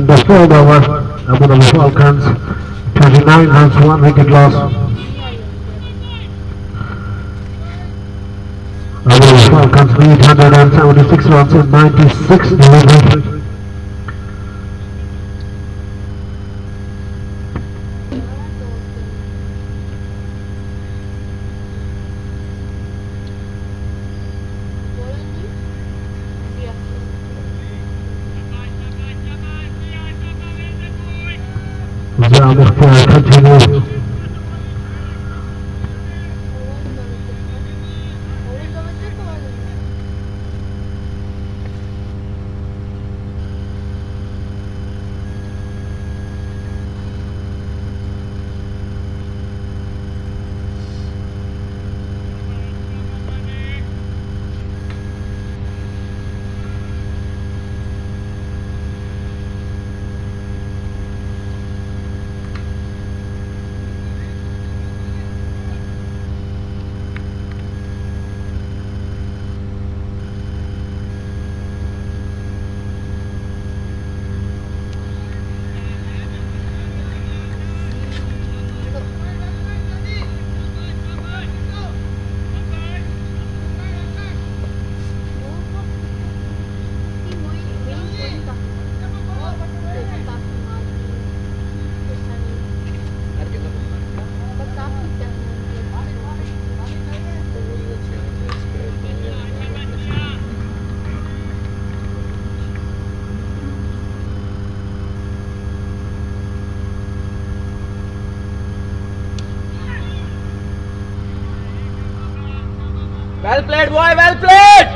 And the third over, Abu Dhabi Falcons, 29 runs, 1 wicket loss. Abu Dhabi Falcons lead 176 runs in 96 delivery. Mukhtar continue. Well played, boy, well played!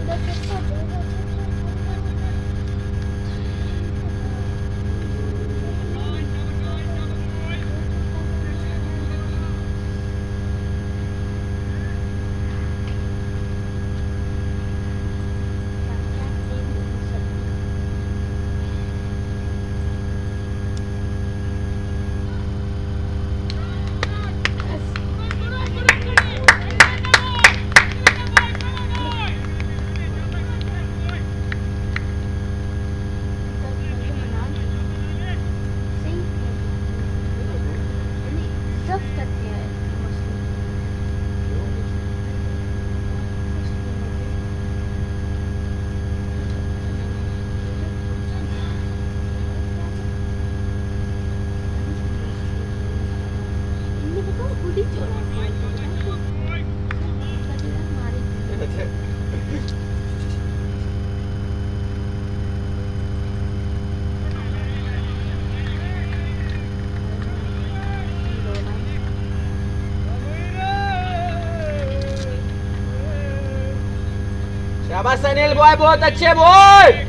शाबाश Anil boy, बहुत अच्छे boy.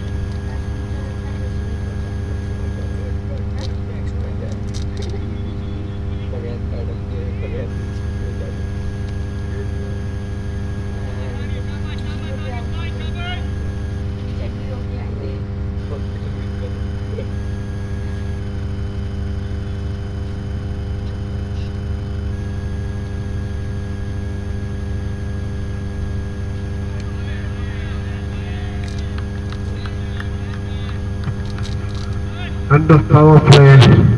End of power play.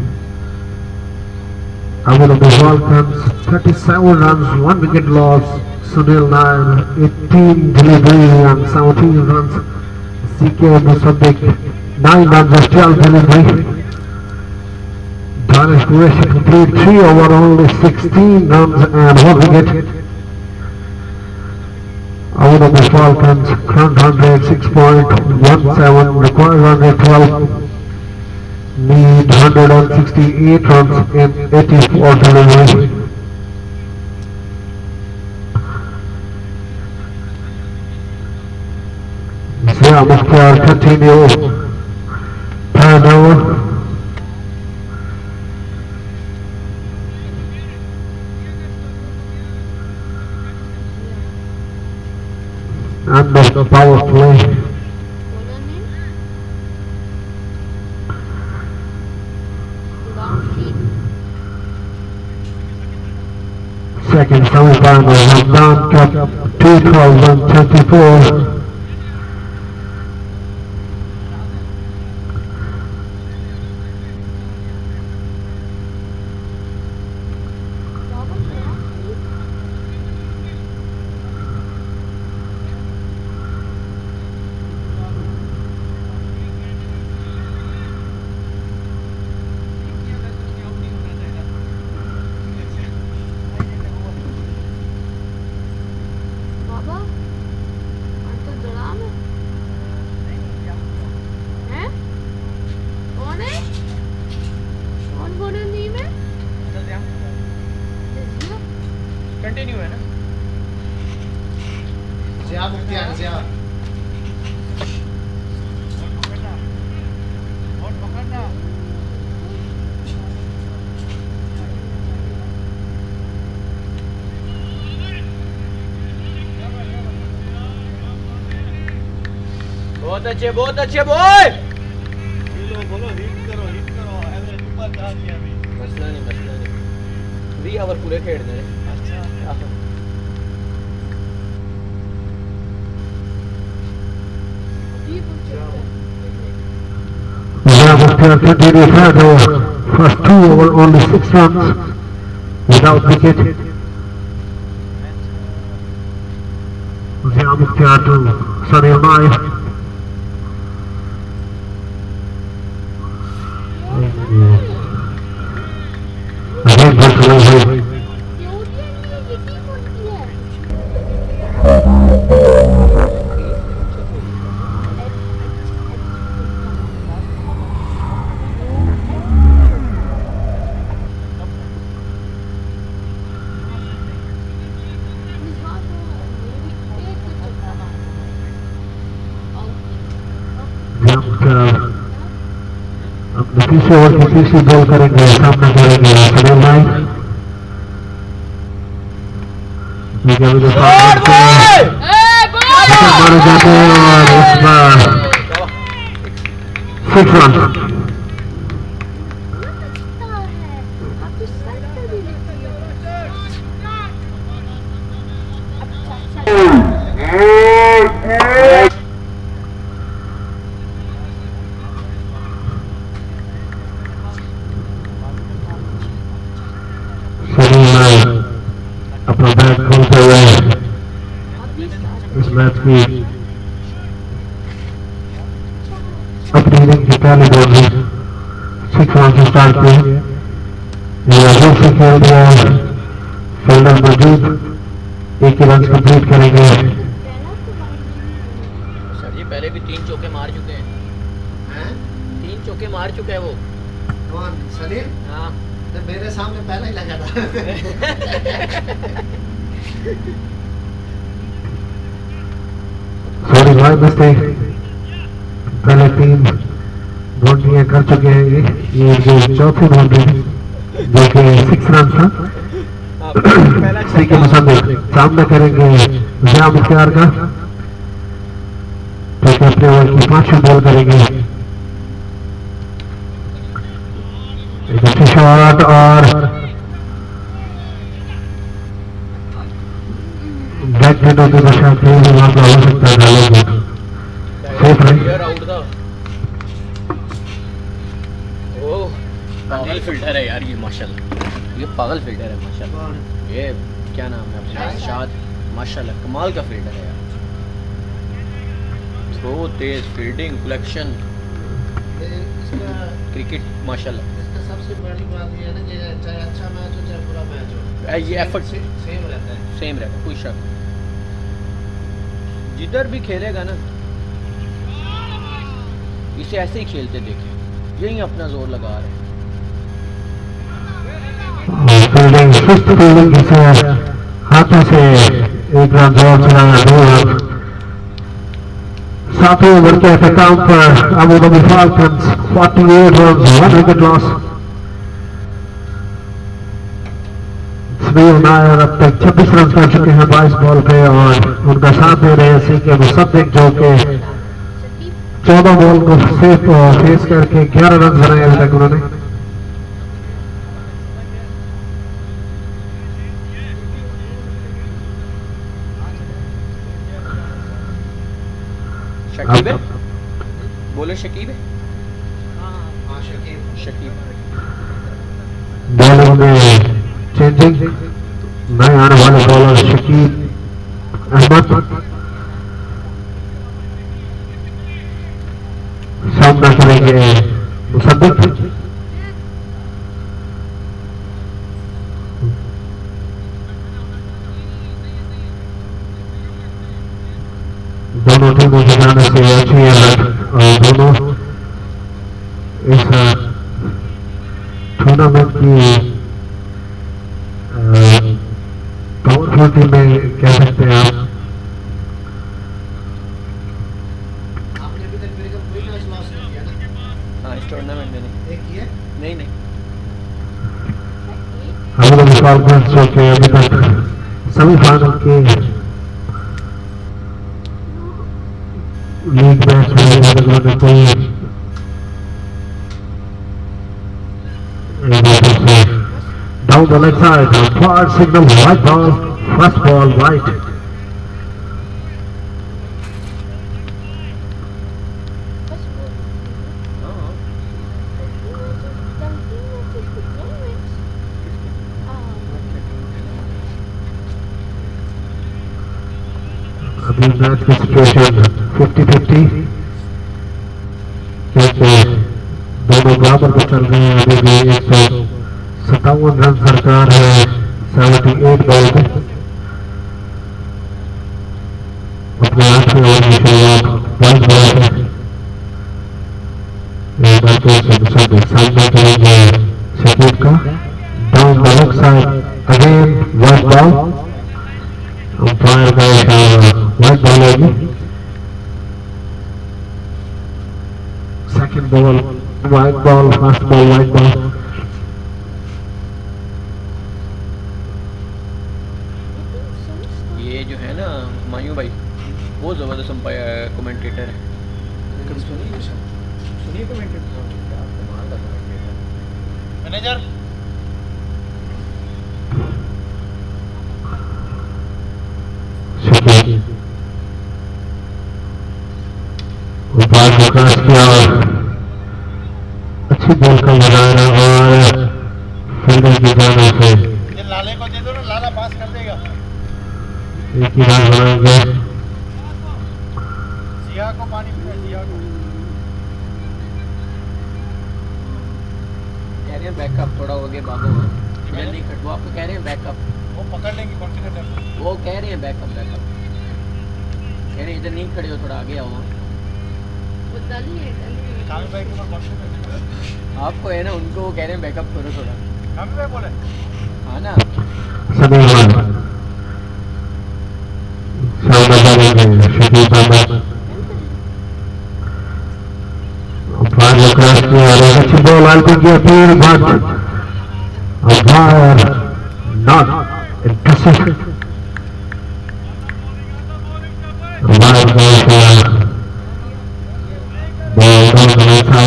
Abu Dhabi Falcons 37 runs, 1 wicket loss. Sunil Nair 18 delivery and 17 runs. CK Musaddiq 9 runs of 12 delivery. Danish Qureshi complete 3 over only 16 runs and 1 wicket. Abu Dhabi Falcons current 106.17, required 112. Need 168 runs in 84 delivery. Zia Mukhtar continue third over. And the power play. Second semi-final Ramadan Cup 2024. Continue है ना ज़िया मुख्तियार ज़िया बहुत अच्छे boy. बोलो hit करो average ऊपर जा दिया अभी। मसला नहीं 20 ओवर पूरे खेलने हैं। Mukhtar continue third over. First 2 over only 6 runs without wicket. Zia Mukhtar to Sunil Nair. Again good delivery. तीसरे ओवर की तीसरी बॉल करेंगे, सामना करेंगे सलीम भाई। मारे जाते हैं और इस बार 6 रन। अपना बैट खोलते हुए इस मैच की अपनी इनिंग की पहली बॉल में 6 रन से स्टार्ट किए। ये अजूब से खेल दिया, फील्डर मौजूद, एक ही रन कंप्लीट करेंगे। सर जी पहले भी 3 चौके मार चुके हैं। 3 चौके मार चुका है वो। कौन? सलीम? हाँ तो मेरे सामने पहले ही लगा था। सॉरी भाई, मिस्टेक। पहले 3 बाउंड्रियां कर चुके हैं ये जो चौथी बाउंड्री जो कि 6 रन था। के मुसाबिक सामना करेंगे जिया मुख्तार का, जो कि अपने ओवर की 5वीं बॉल करेंगे। एक अच्छी शॉट और back hand of the shot पे वहां पे हो सकता है डालेंगे। सेफ है। ओह पागल फिल्टर है यार ये माशाल्लाह, ये पागल फिल्टर है माशाल्लाह। ये क्या नाम है अपना? शाद। माशाल्लाह कमाल का फिल्टर है यार। थ्रो तेज, फील्डिंग, कलेक्शन, क्रिकेट माशाल्लाह। सबसे बड़ी बात ये है ना कि चाहे अच्छा मैच हो चाहे बुरा मैच हो, ये एफर्ट सेम रहता है। सेम रहता है, कोई शक। जिधर भी खेलेगा ना इसे ऐसे ही खेलते देखे, यही अपना जोर लगा रहे हैं। फील्डिंग सुस्त फील्डिंग से हाथों से एक रन जोर चलाया, 2 रन। 7वें ओवर के अख्ताम पर Abu Dhabi Falcons 48 run, 1 wicket loss. Sameer Nair अब तक 26 रन कर चुके हैं 22 बॉल पे, और उनका साथ दे रहे हैं सीके मुसद्दिक, जो कि 14 बॉल को फेस करके 11 रन बनाए अभी तक उन्होंने। शकीब है, बोलो शकीब है। हाँ शकीब बॉलिंग में चेंजिंग, नए आने वाले बॉलर शकीब अहमद। सामना करेंगे मुसद्दिक। दोनों टीमों के जाने से अच्छी है, और दोनों इस टूर्नामेंट की पावरफुल टीमें कह सकते हैं आप। आपने अभी तक मेरे को कोई मैच लॉस नहीं किया ना? हाँ इस टूर्नामेंट में नहीं। एक किया? नहीं अभी तो फाल्कन्स जो कि अभी तक सेमीफाइनल के लीग मैच में उन्होंने कोई down the leg side, far signal, white ball, first ball, white. अभी मैच की सिचुएशन 50-50, क्योंकि दोनों बराबर पर चल रहे हैं। अभी भी 157 रन सरकार है 78 बॉल पे। अपने 8वें ओवर की शुरुआत 22 बॉल से सामना करेंगे शकीब का। Down the leg side again wide ball, umpire का इशारा वाइड बॉल होगी। Second ball White ball, fast ball, white ball. ये जो है ना मायूं भाई बहुत ज़बरदस्त अंपायर कमेंटेटर है। कभी सुनिए कमेंटेटर कमाल का कमेंटेटर मैनेजर ऊपर क्रॉस किया और अच्छी बॉल का लगाना और फील्डर की जाने से ये लाले को दे दो ना, लाला पास कर देगा। एक ही रन बनाएंगे। जिया को पानी पीना, जिया को कह रहे हैं बैकअप थोड़ा हो गया भागो जल्दी खट वो आपको कह रहे हैं बैकअप वो पकड़ लेंगे कॉन्फिडेंट है। वो कह रहे हैं बैकअप बैकअप कह रहे हैं इधर नहीं खड़े हो थोड़ा आगे आओ। वो डली है कामी भाई के ऊपर कॉन्फिडेंट है। आपको है ना उनको वो कह रहे हैं बैकअप करो थोड़ा। कामी भाई बोले हाँ ना सभी वन सामने करेंगे शकील साहब ऊपर क्रॉस किया और अच्छी बॉल आलती की appeal but umpire not interested. Umpire ball किया बॉल नहीं था।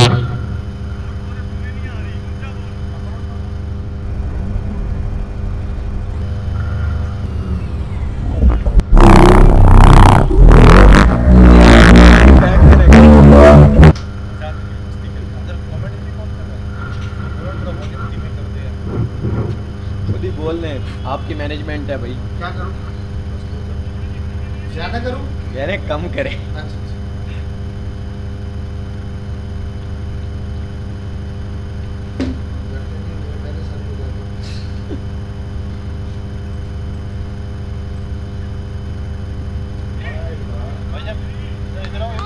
खुद ही बोल रहे हैं आपकी मैनेजमेंट है भाई। क्या करूँ? ज़्यादा करूँ? कह रहे हैं कम करें। अच्छा मेरे सर को दे दो। भाई जब इधर आओ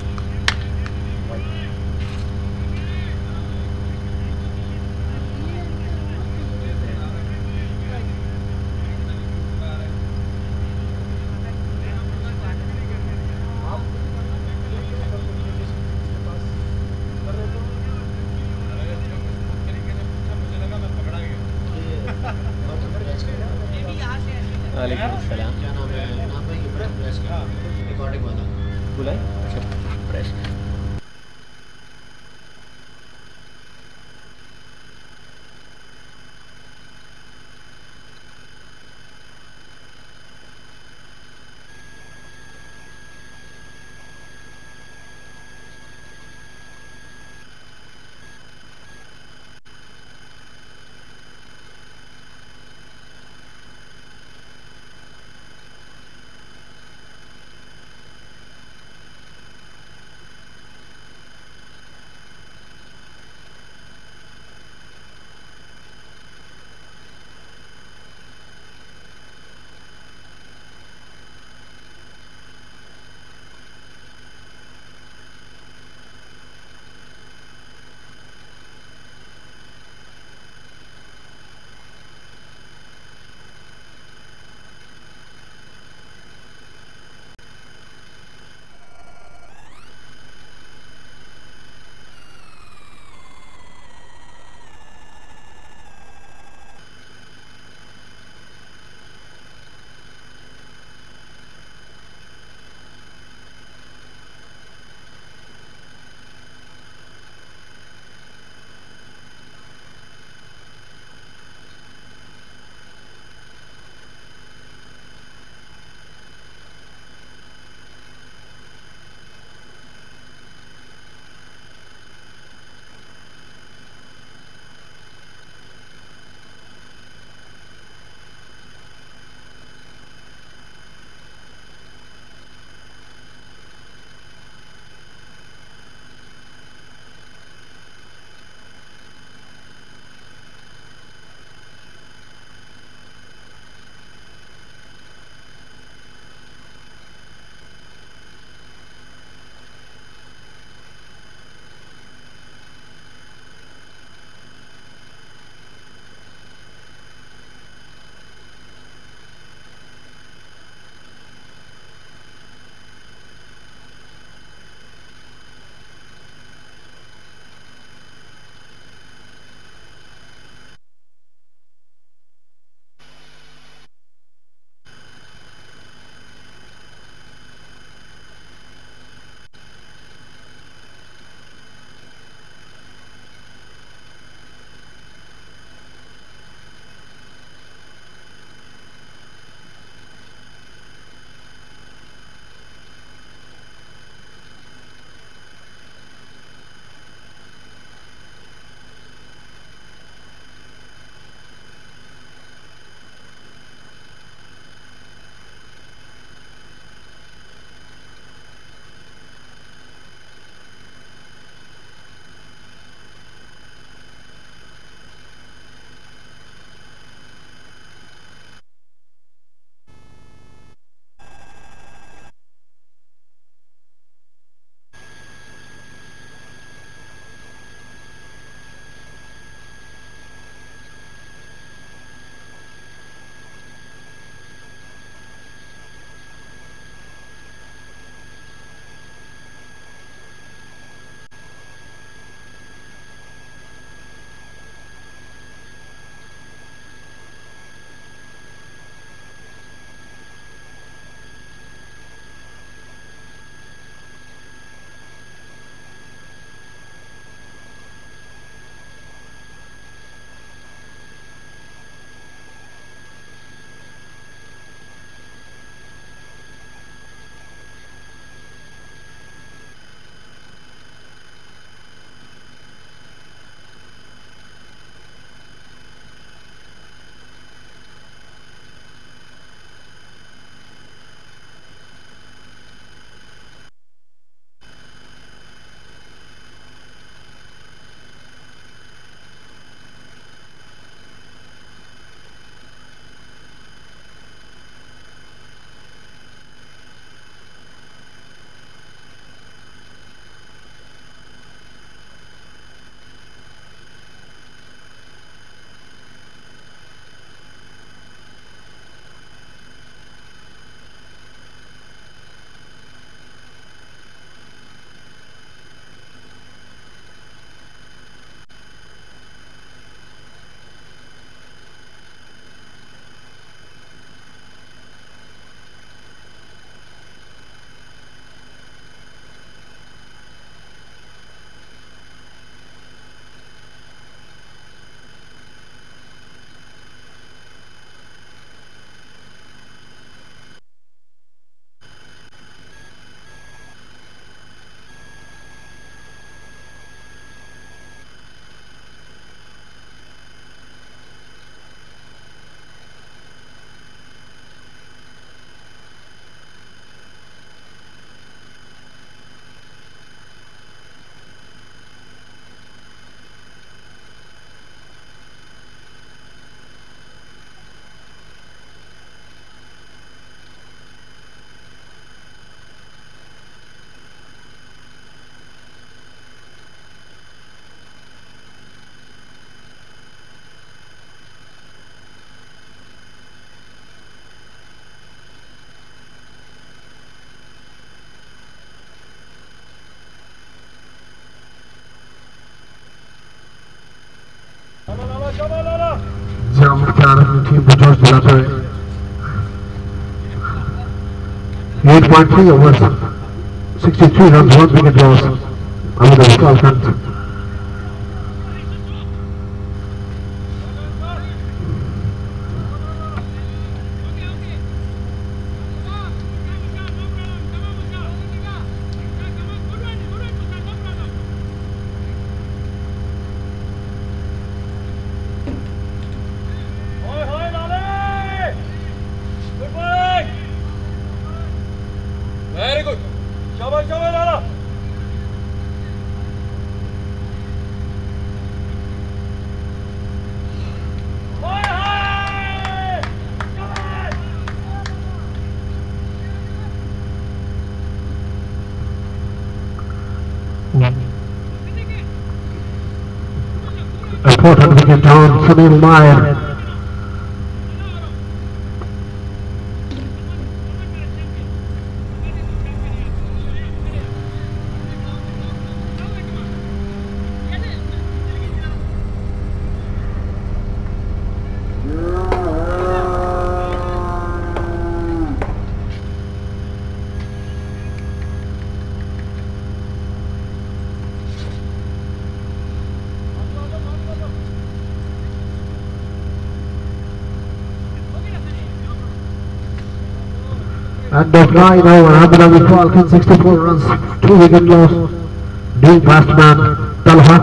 वालेकुम सलाम। क्या नाम है? नाम है ये प्रेस का रिकॉर्डिंग वाला। बुलाए अच्छा press team to George Delator. 8.3 overs, 63 runs, 1 wicket loss. Ahmedabad Falcons. Important wicket down, Sunil Meyer. End of 9 over, Ahmedabad Falcons 64 runs, 2 wicket loss. New batsman Talha.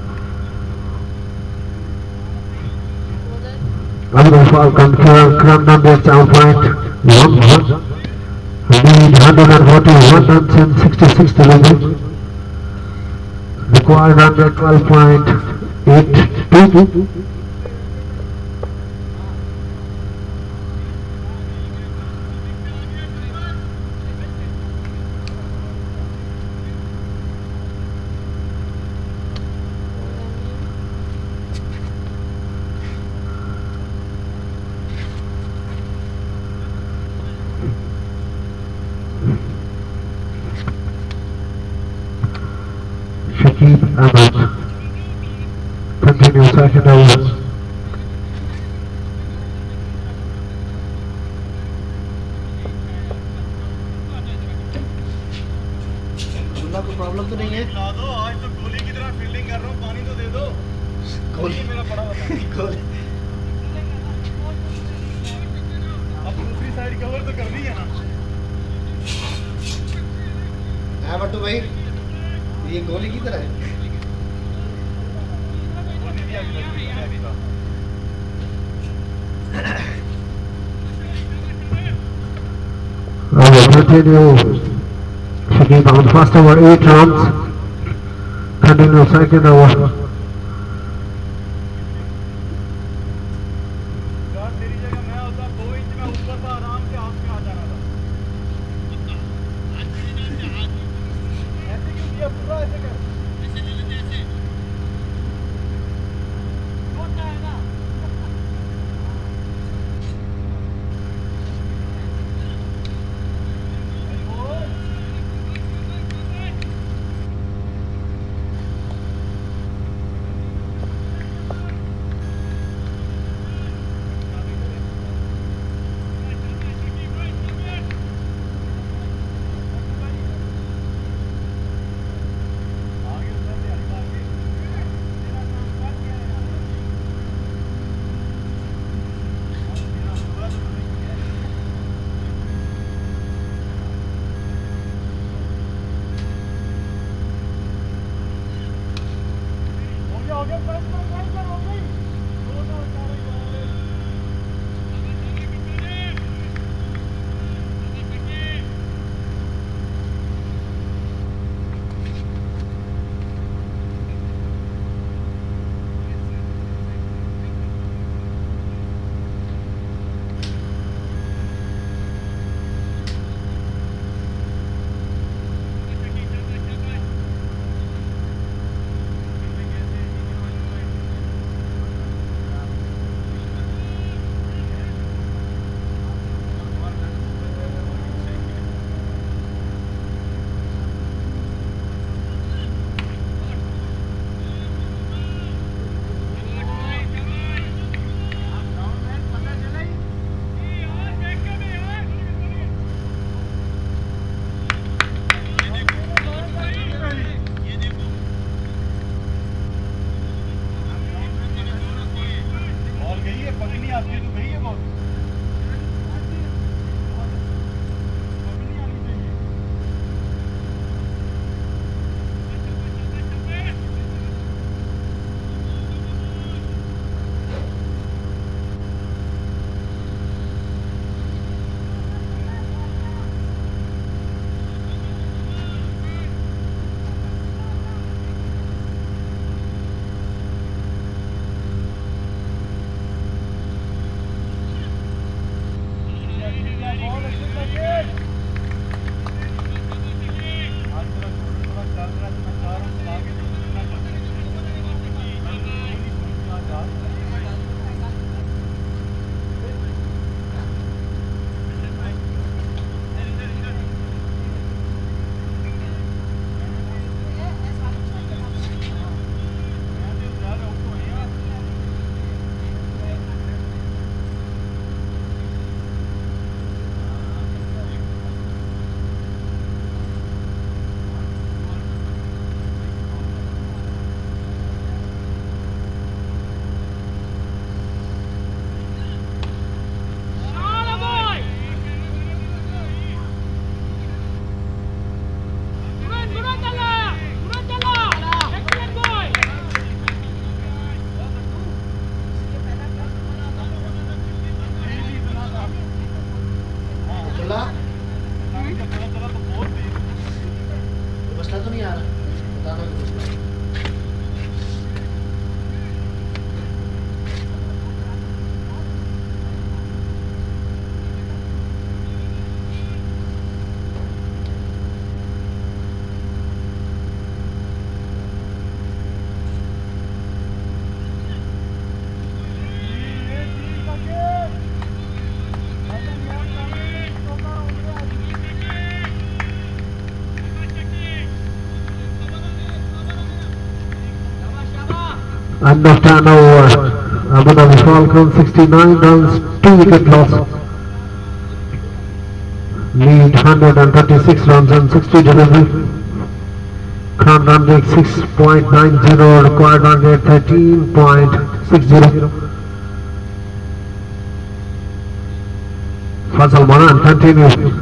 Ahmedabad Falcons current number down point 1-1. Lead 141 runs and 66 delivery. Required 112.82. Shakib Ahmed. Continue second over. कोई problem तो नहीं है? ला दो, आज तो गोली की तरह फील्डिंग कर रहा हूँ, पानी तो दे दो। गोली मेरा पड़ा हुआ था। गोली। अब दूसरी साइड कवर तो करनी है ना। हाँ बट्टू भाई, ये गोली की तरह है। Continue. Shakib on first over 8 runs. Continue second over. तेरी जगह मैं होता 2 इंच में ऊपर था, आराम से हाथ में आ जाना था। ऐसे क्यों किया? पूरा ऐसे कर। नहीं आ रहा बताना भी कुछ नहीं। End of turnover. Abu Dhabi Falcons 69 runs, 2 wicket loss. Lead 136 runs and 60 delivery. Current run rate 6.90, required run rate 13.60. Fazal Manan continues.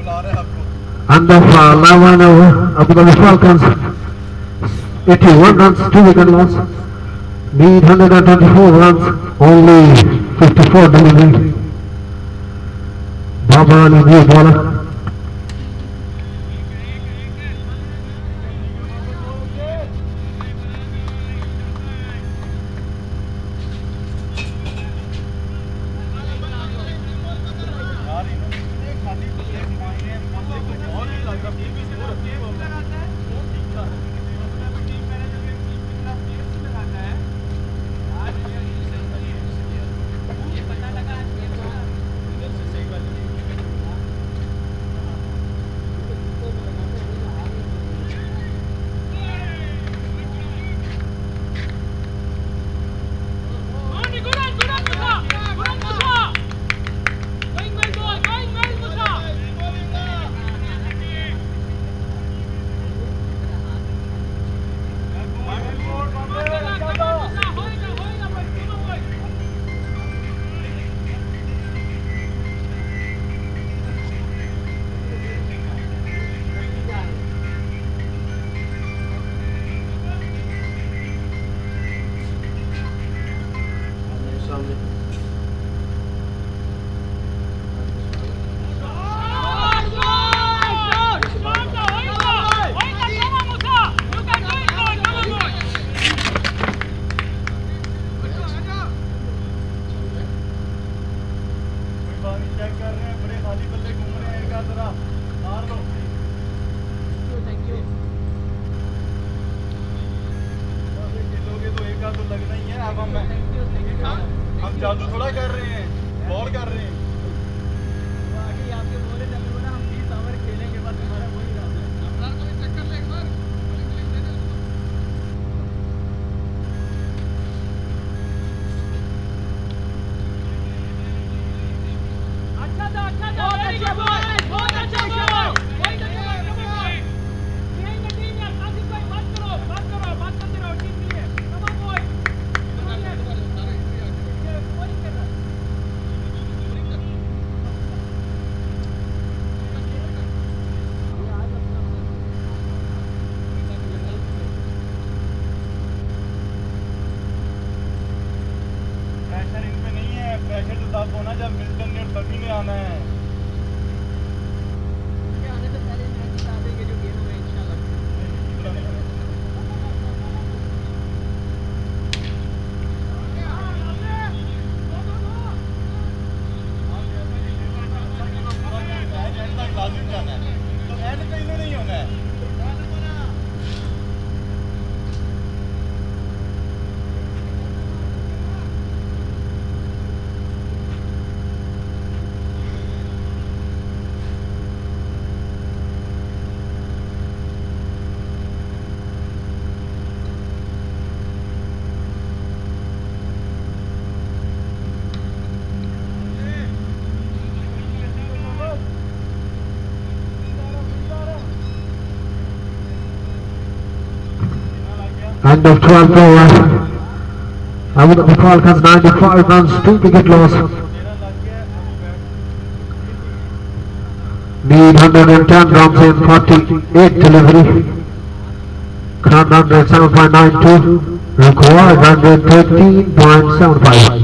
And of Lawan Abu Dhabi Falcons, 81 runs, 2 wicket loss. Need 124 runs, only 54 delivery. Babar Ali, new bowler. हम जादू थोड़ा कर रहे हैं, ball कर रहे हैं। Pressure तो तब होना जब मिल्टन ने और तभी ने आना है। आने से पहले मैच जिता देंगे जो गेम में इंशाल्लाह। लाजिम जाना है तो एंड पे इन्हें नहीं होना है। End of 12th over. Abu Dhabi Falcons 95 runs, 2 wicket loss. Need 110 runs in 48 delivery. Current run rate 7.92. Required run rate 13.75.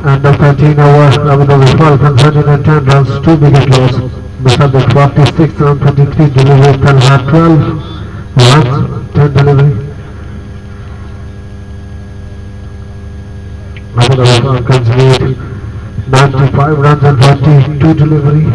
And the 13 over, Abu Dhabi Falcons 110 runs, 2 wicket loss. Mozambique 46 on 23 delivery, Talha 12 runs, 10 delivery. Abu Dhabi Falcons made 95 runs and 42 delivery.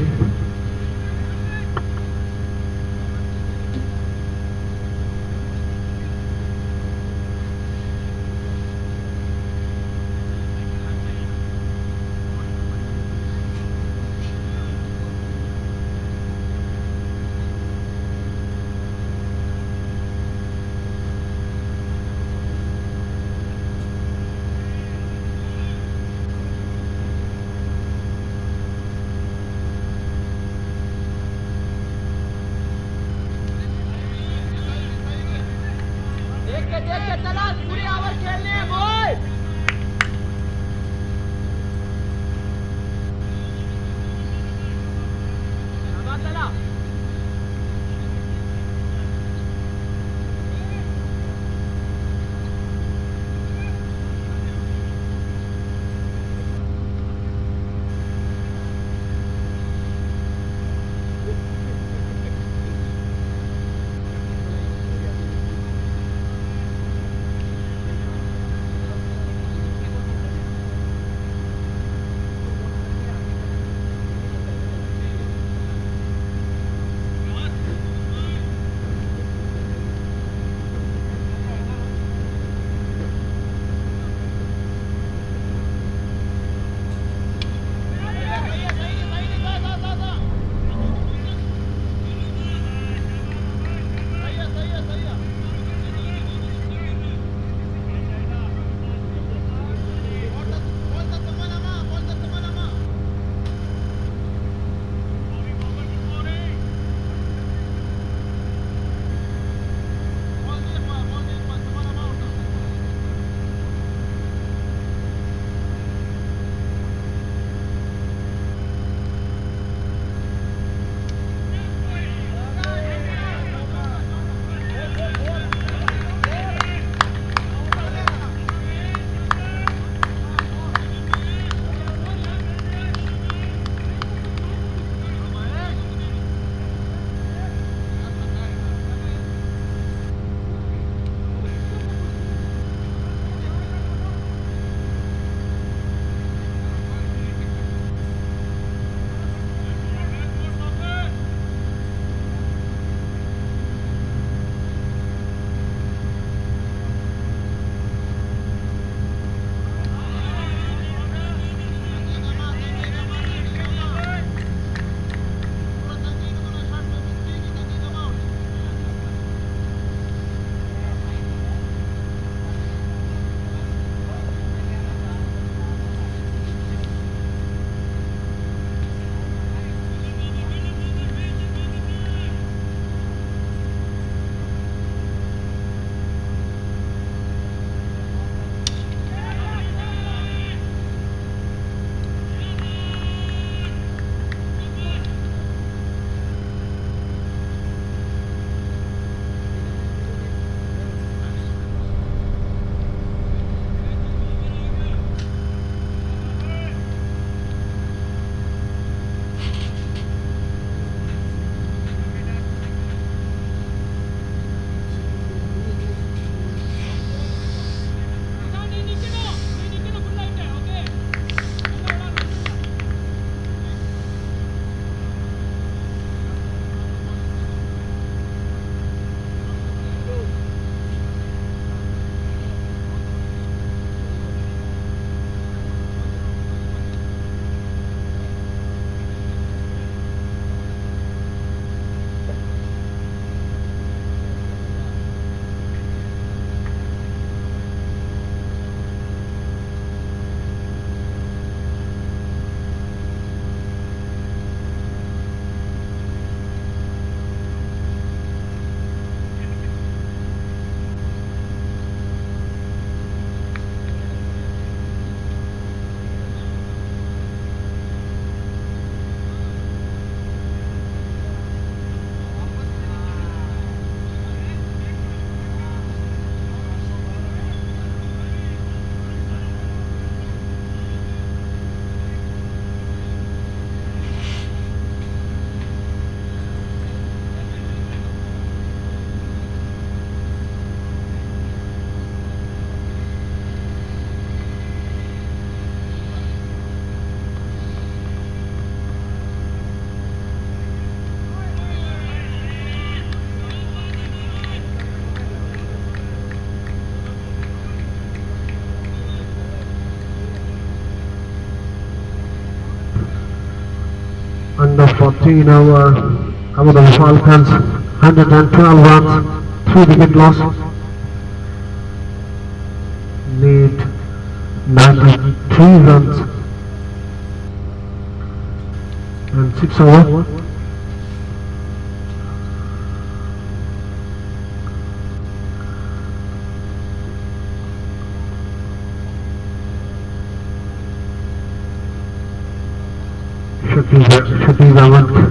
Under 14 over Abu Dhabi Falcons, 112 runs, 3 wicket loss. Need 93 runs and 6 over. Shafiq Ahmed.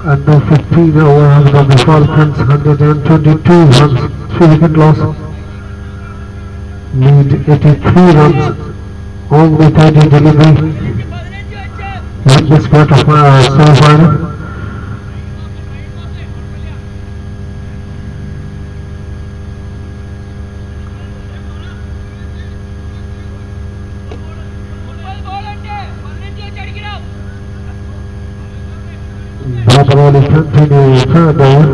And the 15 overs of the Falcons, 122 runs, 3 wicket loss. Need 83 runs on the 30 delivery. In this quarter semi-final. Babar Ali continue third over.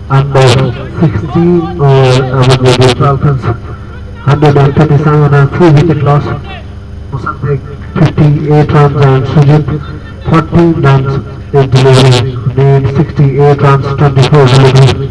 Under 16 over the Falcons, 127 and 3 wicket loss. Mozambique 58 runs and Sujit 14 runs in delivery. Need 68 runs, 24 delivery.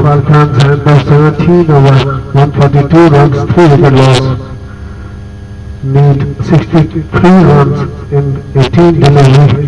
Falcons under 17 over 142 runs, 3 wicket loss. Need 63 runs in 18 deliveries.